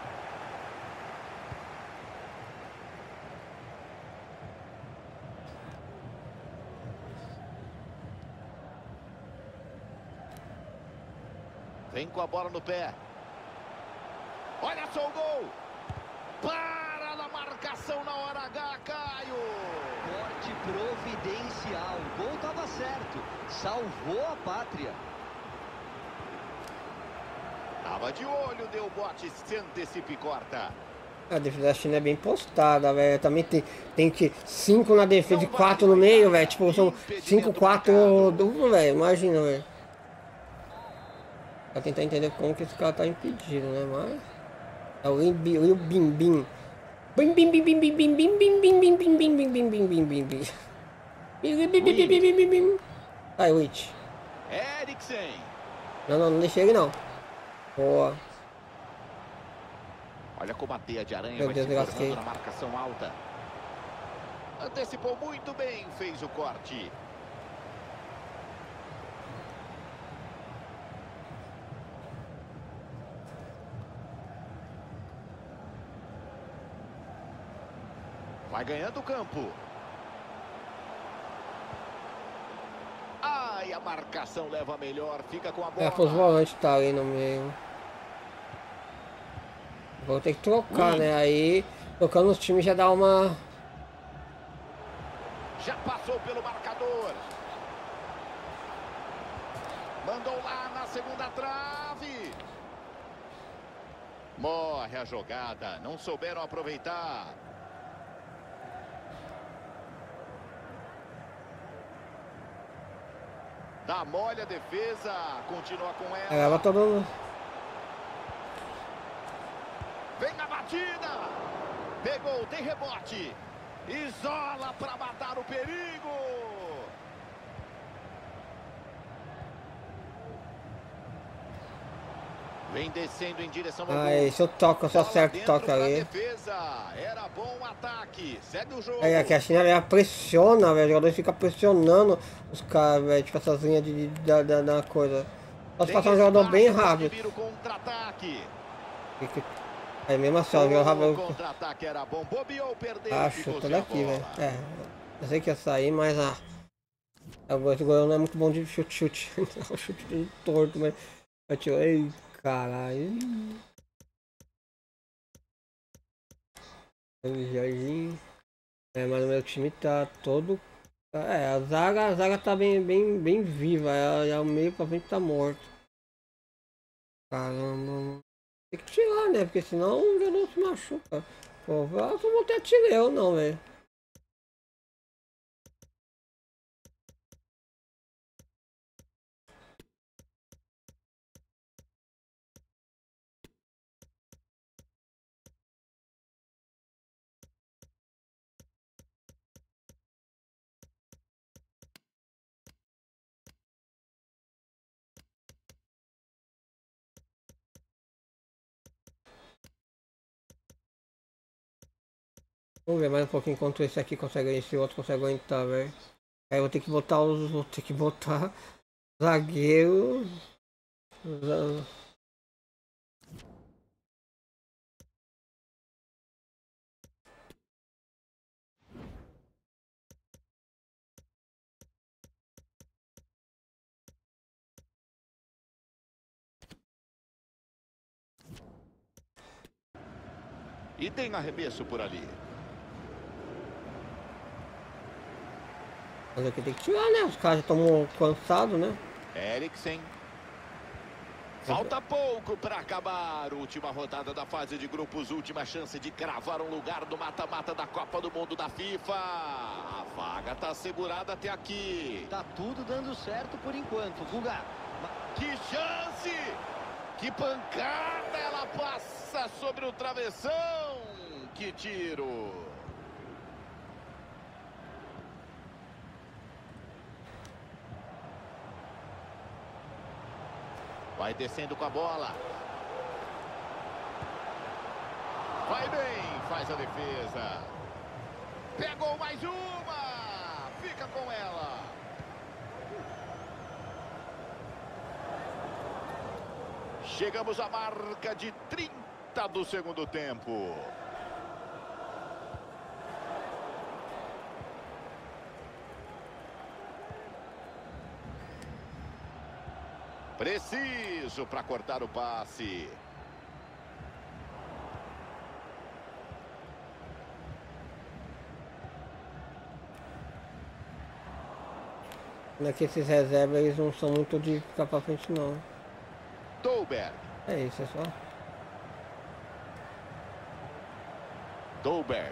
Vem com a bola no pé. Olha só o gol. Para na marcação na hora H, Caio. Corte providencial. O gol estava certo. Salvou a pátria. Tava de olho, deu bote, se antecipa e corta. A defesa da China é bem postada, velho. Também tem que 5 na defesa e 4 no meio, velho. Tipo, são 5, 4 duplo, velho. Imagina, velho. Pra tentar entender como que esse cara tá impedido, né? Mas. É o Liu Bingbing. Bim bim bim bim bim bim bim bim bim bim bim bim bim bim bim bim bim bim. Aí, Witch. Eriksen. Não deixei ele não. Boa. Olha como a teia de aranha Meu vai Deus, se lasquei. formando na marcação alta. Antecipou muito bem, fez o corte. Vai ganhando o campo. Ai, a marcação leva melhor, fica com a bola. Os volantes tá ali no meio. Vou ter que trocar, né? Aí, trocando os times já dá uma... Já passou pelo marcador. Mandou lá na segunda trave. Morre a jogada, não souberam aproveitar. Dá mole a defesa, continua com ela. Ela tá dando... Vem na batida. Pegou, tem rebote. Isola para matar o perigo. Vem descendo em direção ao Aí, se eu toco, se eu acerto, toca ali. defesa. Era bom ataque. Segue o jogo. Aí aqui a China ela pressiona, velho. O jogador fica pressionando os caras, velho. Tipo essas linhas da coisa. Posso passar um jogador bem rápido. Aí mesmo assim, ó, o jogador. Contra-ataque era bom. Bobeou, perdeu. Acho, tô daqui, velho. É. Eu sei que ia sair, mas esse goleiro não é muito bom de chute. O chute tudo torto, mas. Atirou. Ei, caralho. O Jorginho. É, mas o meu time tá todo. É, a zaga tá bem viva. O meio pra frente tá morto. Caramba. Tem que tirar, né? Porque senão o jogador se machuca. Pô, eu vou ter tirei eu não, velho. Vamos ver mais um pouquinho enquanto esse aqui consegue, esse outro consegue aguentar, velho. Aí eu vou ter que botar vou ter que botar zagueiro. E tem arremesso por ali. Mas aqui tem que tirar, né? Os caras já estão cansados, né? Eriksen. Falta pouco para acabar. Última rodada da fase de grupos. Última chance de cravar um lugar no mata-mata da Copa do Mundo da FIFA. A vaga tá assegurada até aqui. Tá tudo dando certo por enquanto, Guga. Que chance! Que pancada! Ela passa sobre o travessão. Que tiro! Vai descendo com a bola. Vai bem, faz a defesa. Pegou mais uma. Fica com ela. Chegamos à marca de 30 do segundo tempo. Preciso para cortar o passe. Daqui esses reservas eles não são muito de ficar pra frente não. Dolberg. É isso, é só. Dolberg.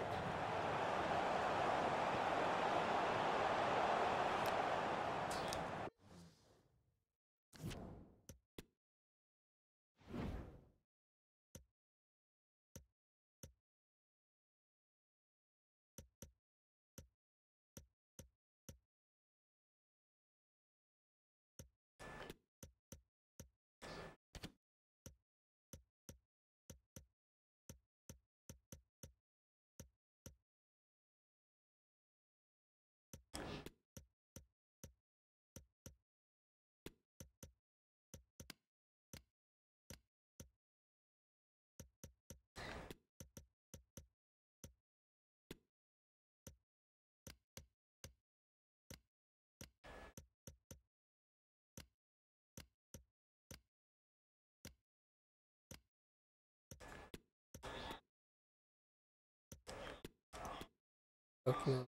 Aqui.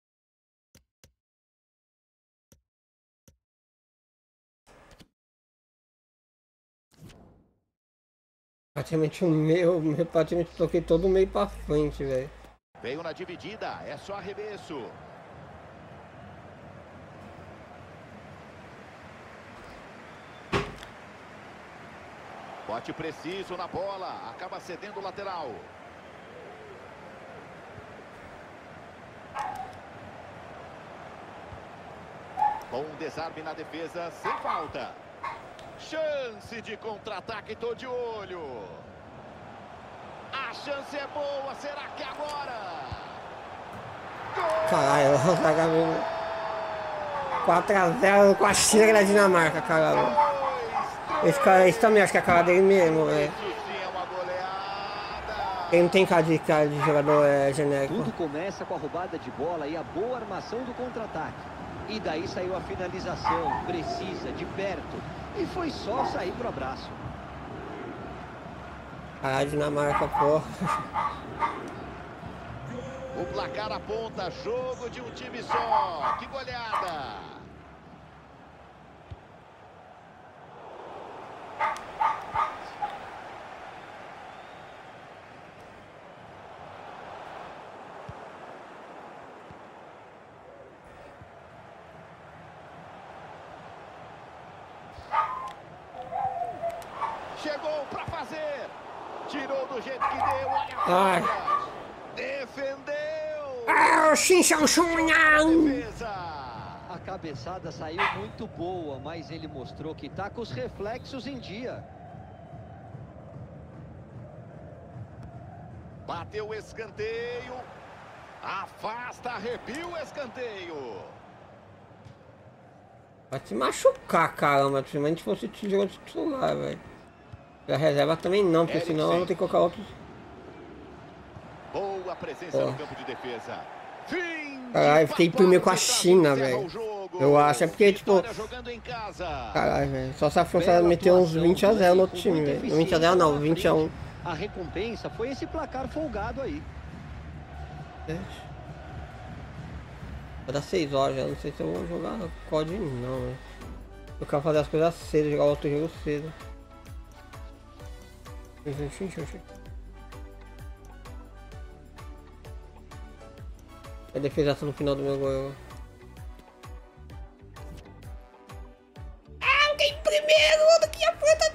Praticamente praticamente toquei todo o meio pra frente, velho. Veio na dividida, é só arremesso. Bote preciso na bola, acaba cedendo o lateral. Bom desarme na defesa, sem falta. Chance de contra-ataque, tô de olho. A chance é boa, será que agora? Caralho, o Zagallo 4-0 com a China da Dinamarca, caralho. Esse também acho que é a cara dele mesmo, velho. Ele não tem cara de jogador genérico. Tudo começa com a roubada de bola e a boa armação do contra-ataque. E daí saiu a finalização, precisa, de perto. E foi só sair pro abraço. Caralho, Dinamarca, porra. O placar aponta jogo de um time só. Que goleada! Chegou pra fazer. Tirou do jeito que deu. Olha a falta. Defendeu. Ah, defesa. A cabeçada saiu muito boa, mas ele mostrou que tá com os reflexos em dia. Bateu o escanteio. Afasta, arrepia o escanteio. Vai te machucar, caramba, principalmente se fosse jogo titular, velho. A reserva também não, porque senão eu vou ter que colocar outros. Boa presença no campo de defesa. Caralho, fiquei primeiro com a China, velho. Eu acho, é porque, tipo... Caralho, velho, só se a França meteu uns 20-0 no outro time, velho. 20-0 não, 20-1. A recompensa foi esse placar folgado aí. Vai dar 6 horas já, não sei se eu vou jogar COD não, velho. Eu quero fazer as coisas cedo, jogar outro jogo cedo. A defesa tá no final do meu gol. Alguém primeiro do que a França.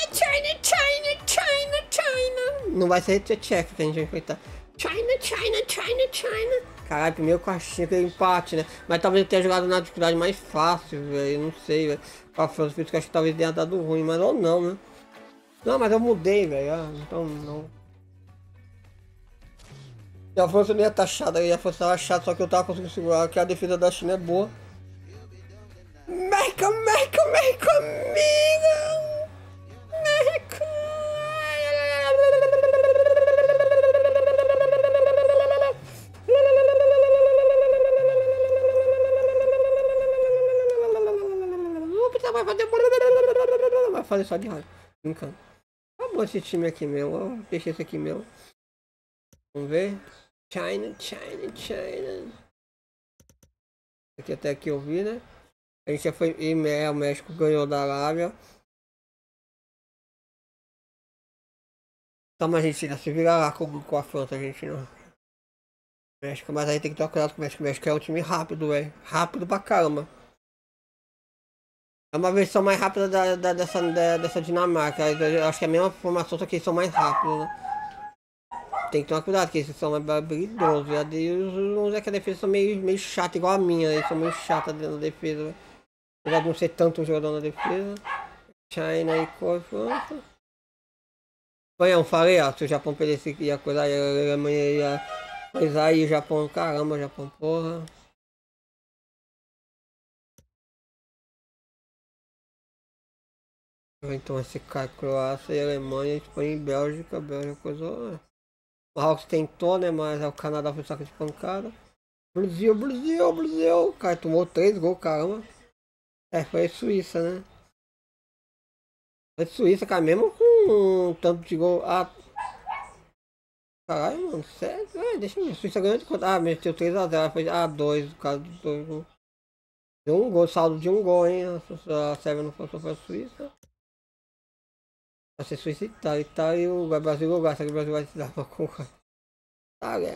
China. Não vai ser Tcheca que a gente vai enfrentar. China. Caralho, primeiro com a China, aquele empate, né? Mas talvez eu tenha jogado na dificuldade mais fácil, velho. Não sei, velho. Com a França, por isso que eu acho que talvez tenha dado ruim, mas ou não, né? Não, mas eu mudei, velho. Então não. E a França não ia estar chata, a França tava chata, só que eu tava conseguindo segurar, que a defesa da China é boa. Meca, vai fazer só de raiva. Brincando. Tá bom esse time aqui meu, deixa esse aqui meu. Vamos ver. China. Aqui até aqui eu vi, né? A gente já foi. O México ganhou da Arábia. Então a gente já se vira lá com a França, a gente não. México, mas aí tem que tomar cuidado com o México. O México é um time rápido, velho. Rápido pra caramba. É uma versão mais rápida dessa Dinamarca. Eu acho que é a mesma formação, só que eles são mais rápidos, né? Tem que tomar cuidado, porque eles são mais habilidosos. E os que a defesa são meio chata, igual a minha. Eles são meio chatos dentro da defesa, né? Apesar de não ser tanto jogador na defesa. China e França. Eu falei, ó, se o Japão perdesse ia coisa, aí a Alemanha ia coisar, aí o Japão, caramba, o Japão, porra. Então esse cara, Croácia e Alemanha, Espanha e Bélgica coisou. O Marrocos tentou, né, mas o Canadá foi saco de pancada. Brasil, o cara tomou 3 gols, caramba. Foi a Suíça, né? Foi a Suíça, cara, mesmo com um tanto de gol. Caralho, mano, sério? Deixa eu ver, a Suíça ganhou de conta. Meteu 3-0, foi 2 por causa de 2 gols. Deu um gol, saldo de 1 gol, hein? A Sérvia não passou pra Suíça. Vai ser Suíça e Itália e o Brasil jogar, será que o Brasil vai se dar pra concorrer? Tá, né?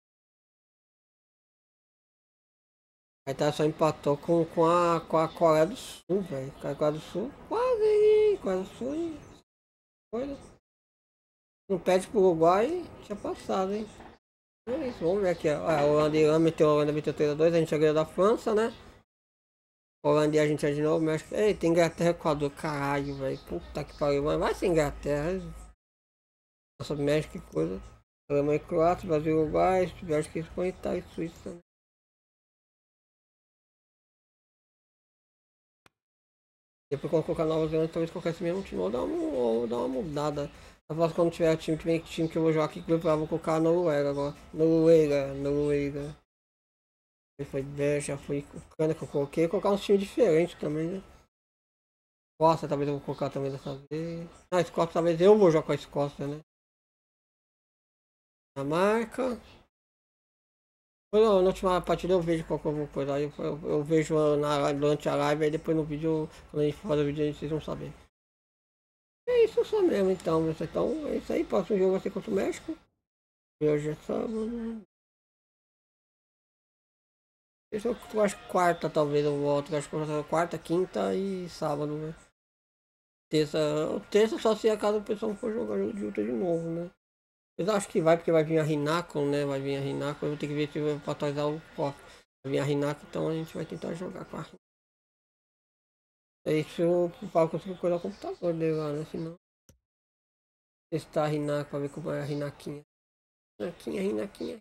A Itália só empatou com a Coreia do Sul, velho. A Coreia do Sul, quase, Coreia do Sul, hein? Coisa. Não pede pro Uruguai, tinha passado, hein? É isso, vamos ver aqui, ó. A Holanda meteu 3-2, a gente já ganhou da França, né? Holanda e Argentina de novo, México. Ei, tem Inglaterra e Equador, caralho, velho. Puta que pariu, mas vai ser Inglaterra. Nossa, México, que coisa. Alemanha e Croácia, Brasil e Uruguai, Bélgica e Espanha, Itália e Suíça. Depois quando colocar Nova Zelândia, talvez colocar esse mesmo time, ou dar uma mudada. Após quando tiver time que eu vou jogar aqui, eu vou colocar a Noruega agora. Noruega. Foi Bélgica, foi Ucrânia que eu coloquei. Vou colocar uns times diferentes também, né? Escócia talvez eu vou colocar também dessa vez. Ah, Escócia talvez eu vou jogar com a Escócia, né? Dinamarca. Na última partida eu vejo qual que eu vou coisa. Aí eu vejo durante a live, aí depois no vídeo, quando a gente for fazer o vídeo, vocês vão saber. É isso só mesmo então, então é isso aí. Próximo jogo vai ser contra o México. E hoje é sábado. Eu acho que quarta talvez eu volto. Eu acho que quarta, quinta e sábado, né? Terça só se a casa do pessoal for jogar jogo de luta de novo, né? Eu acho que vai, porque vai vir a Rinako, né? Vai vir a Rinako, eu vou ter que ver se vai pra atualizar o cofre. Vai vir a Rinako, então a gente vai tentar jogar com a Rinako. É isso, eu falo que eu consigo coisar o computador dele lá, né? Senão. Testar a Rinako pra ver como é a Rinaquinha. Rinaquinha.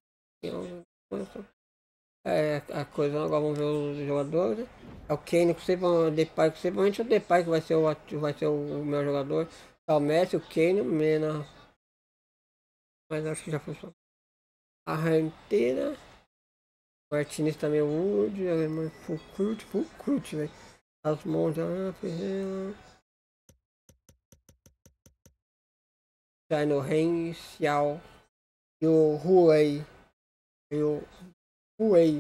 É a coisa, agora vamos ver os jogadores. Né? É o Kane, o Depay, principalmente o Depay que vai ser o meu jogador. É o Messi, o Kane, o Mena. Mas acho que já foi só. A Argentina. Martinez também, o Wood, Alemanha, Fulcrut, velho. As mãos da Ferreira. Chino Ren, Xiao. E o Huey. E o Huey.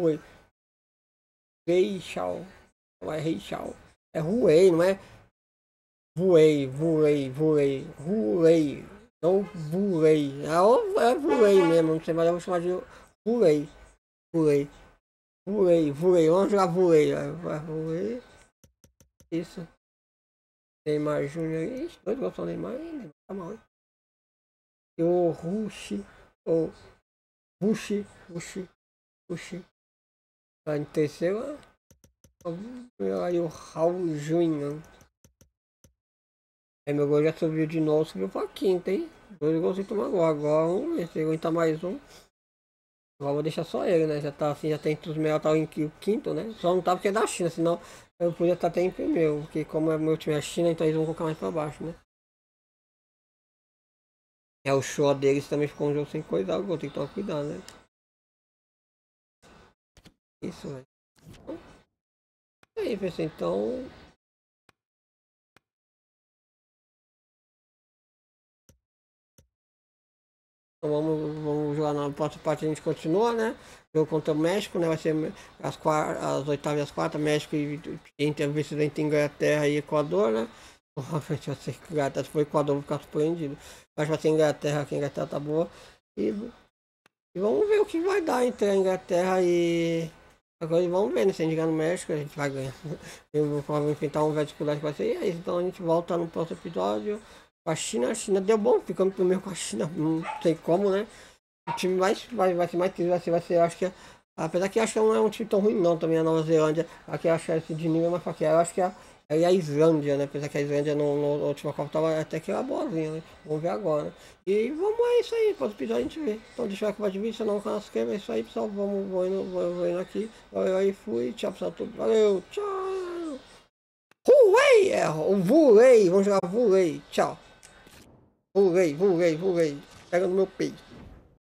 Rei Xiao. Não é Rei Xiao. É Huey, não é? Voei. Não voei. É voei mesmo, não sei, mas eu vou chamar de voei. Vamos jogar voei. Voei. Isso. Neymar Júnior. Ixi, dois gostam do Neymar. Neymar tá mal, hein? E o Rushi. Tá em terceiro. Aí o Raul Júnior. Aí meu gol já subiu de novo, subiu pra quinta, hein? 2 gols sem tomar gol. Agora vamos ver se aguenta mais um. Agora vou deixar só ele, né? Já tá assim, já tem entre os melhores, tá em quinto, né? Só não tá porque é da China, senão eu podia estar até em primeiro. Porque como é meu time é China, então eles vão colocar mais pra baixo, né? É o show deles também ficou um jogo sem coisar o gol, tem que tomar cuidado, né? Isso, velho. É aí, pessoal, então. Então vamos jogar na próxima parte, a gente continua, né? Jogo contra o México, né? Vai ser as oitavas e as quartas, México entre Inglaterra e Equador, né? Vai ser Inglaterra, se for Equador, vou ficar surpreendido. Mas vai ser Inglaterra, que a Inglaterra tá boa. E vamos ver o que vai dar entre a Inglaterra e. Agora vamos ver, né? Se a gente ganhar no México, a gente vai ganhar. Eu vou provavelmente enfrentar um velho dificuldade que vai ser. E é isso. Então a gente volta no próximo episódio. Com a China deu bom, ficamos primeiro com a China, não sei como, né? O time vai ser mais triste, vai ser, acho que. Apesar que acho que não é um time tão ruim não, também a Nova Zelândia. Aqui eu acho que esse de nível é mais fraquinho. Eu acho que é a Islândia, né? Apesar que a Islândia na última Copa tava até que era boazinha, né? Vamos ver agora, né? E vamos, é isso aí, para o episódio a gente vê. Então deixa eu like, de vídeo, se não, o canal se inscreva, é isso aí, pessoal. Vou indo aqui. Valeu aí, fui. Tchau, pessoal, tudo. Valeu, tchau. Voei! O voei, vamos jogar voei. Tchau. Voei. Pega no meu peito.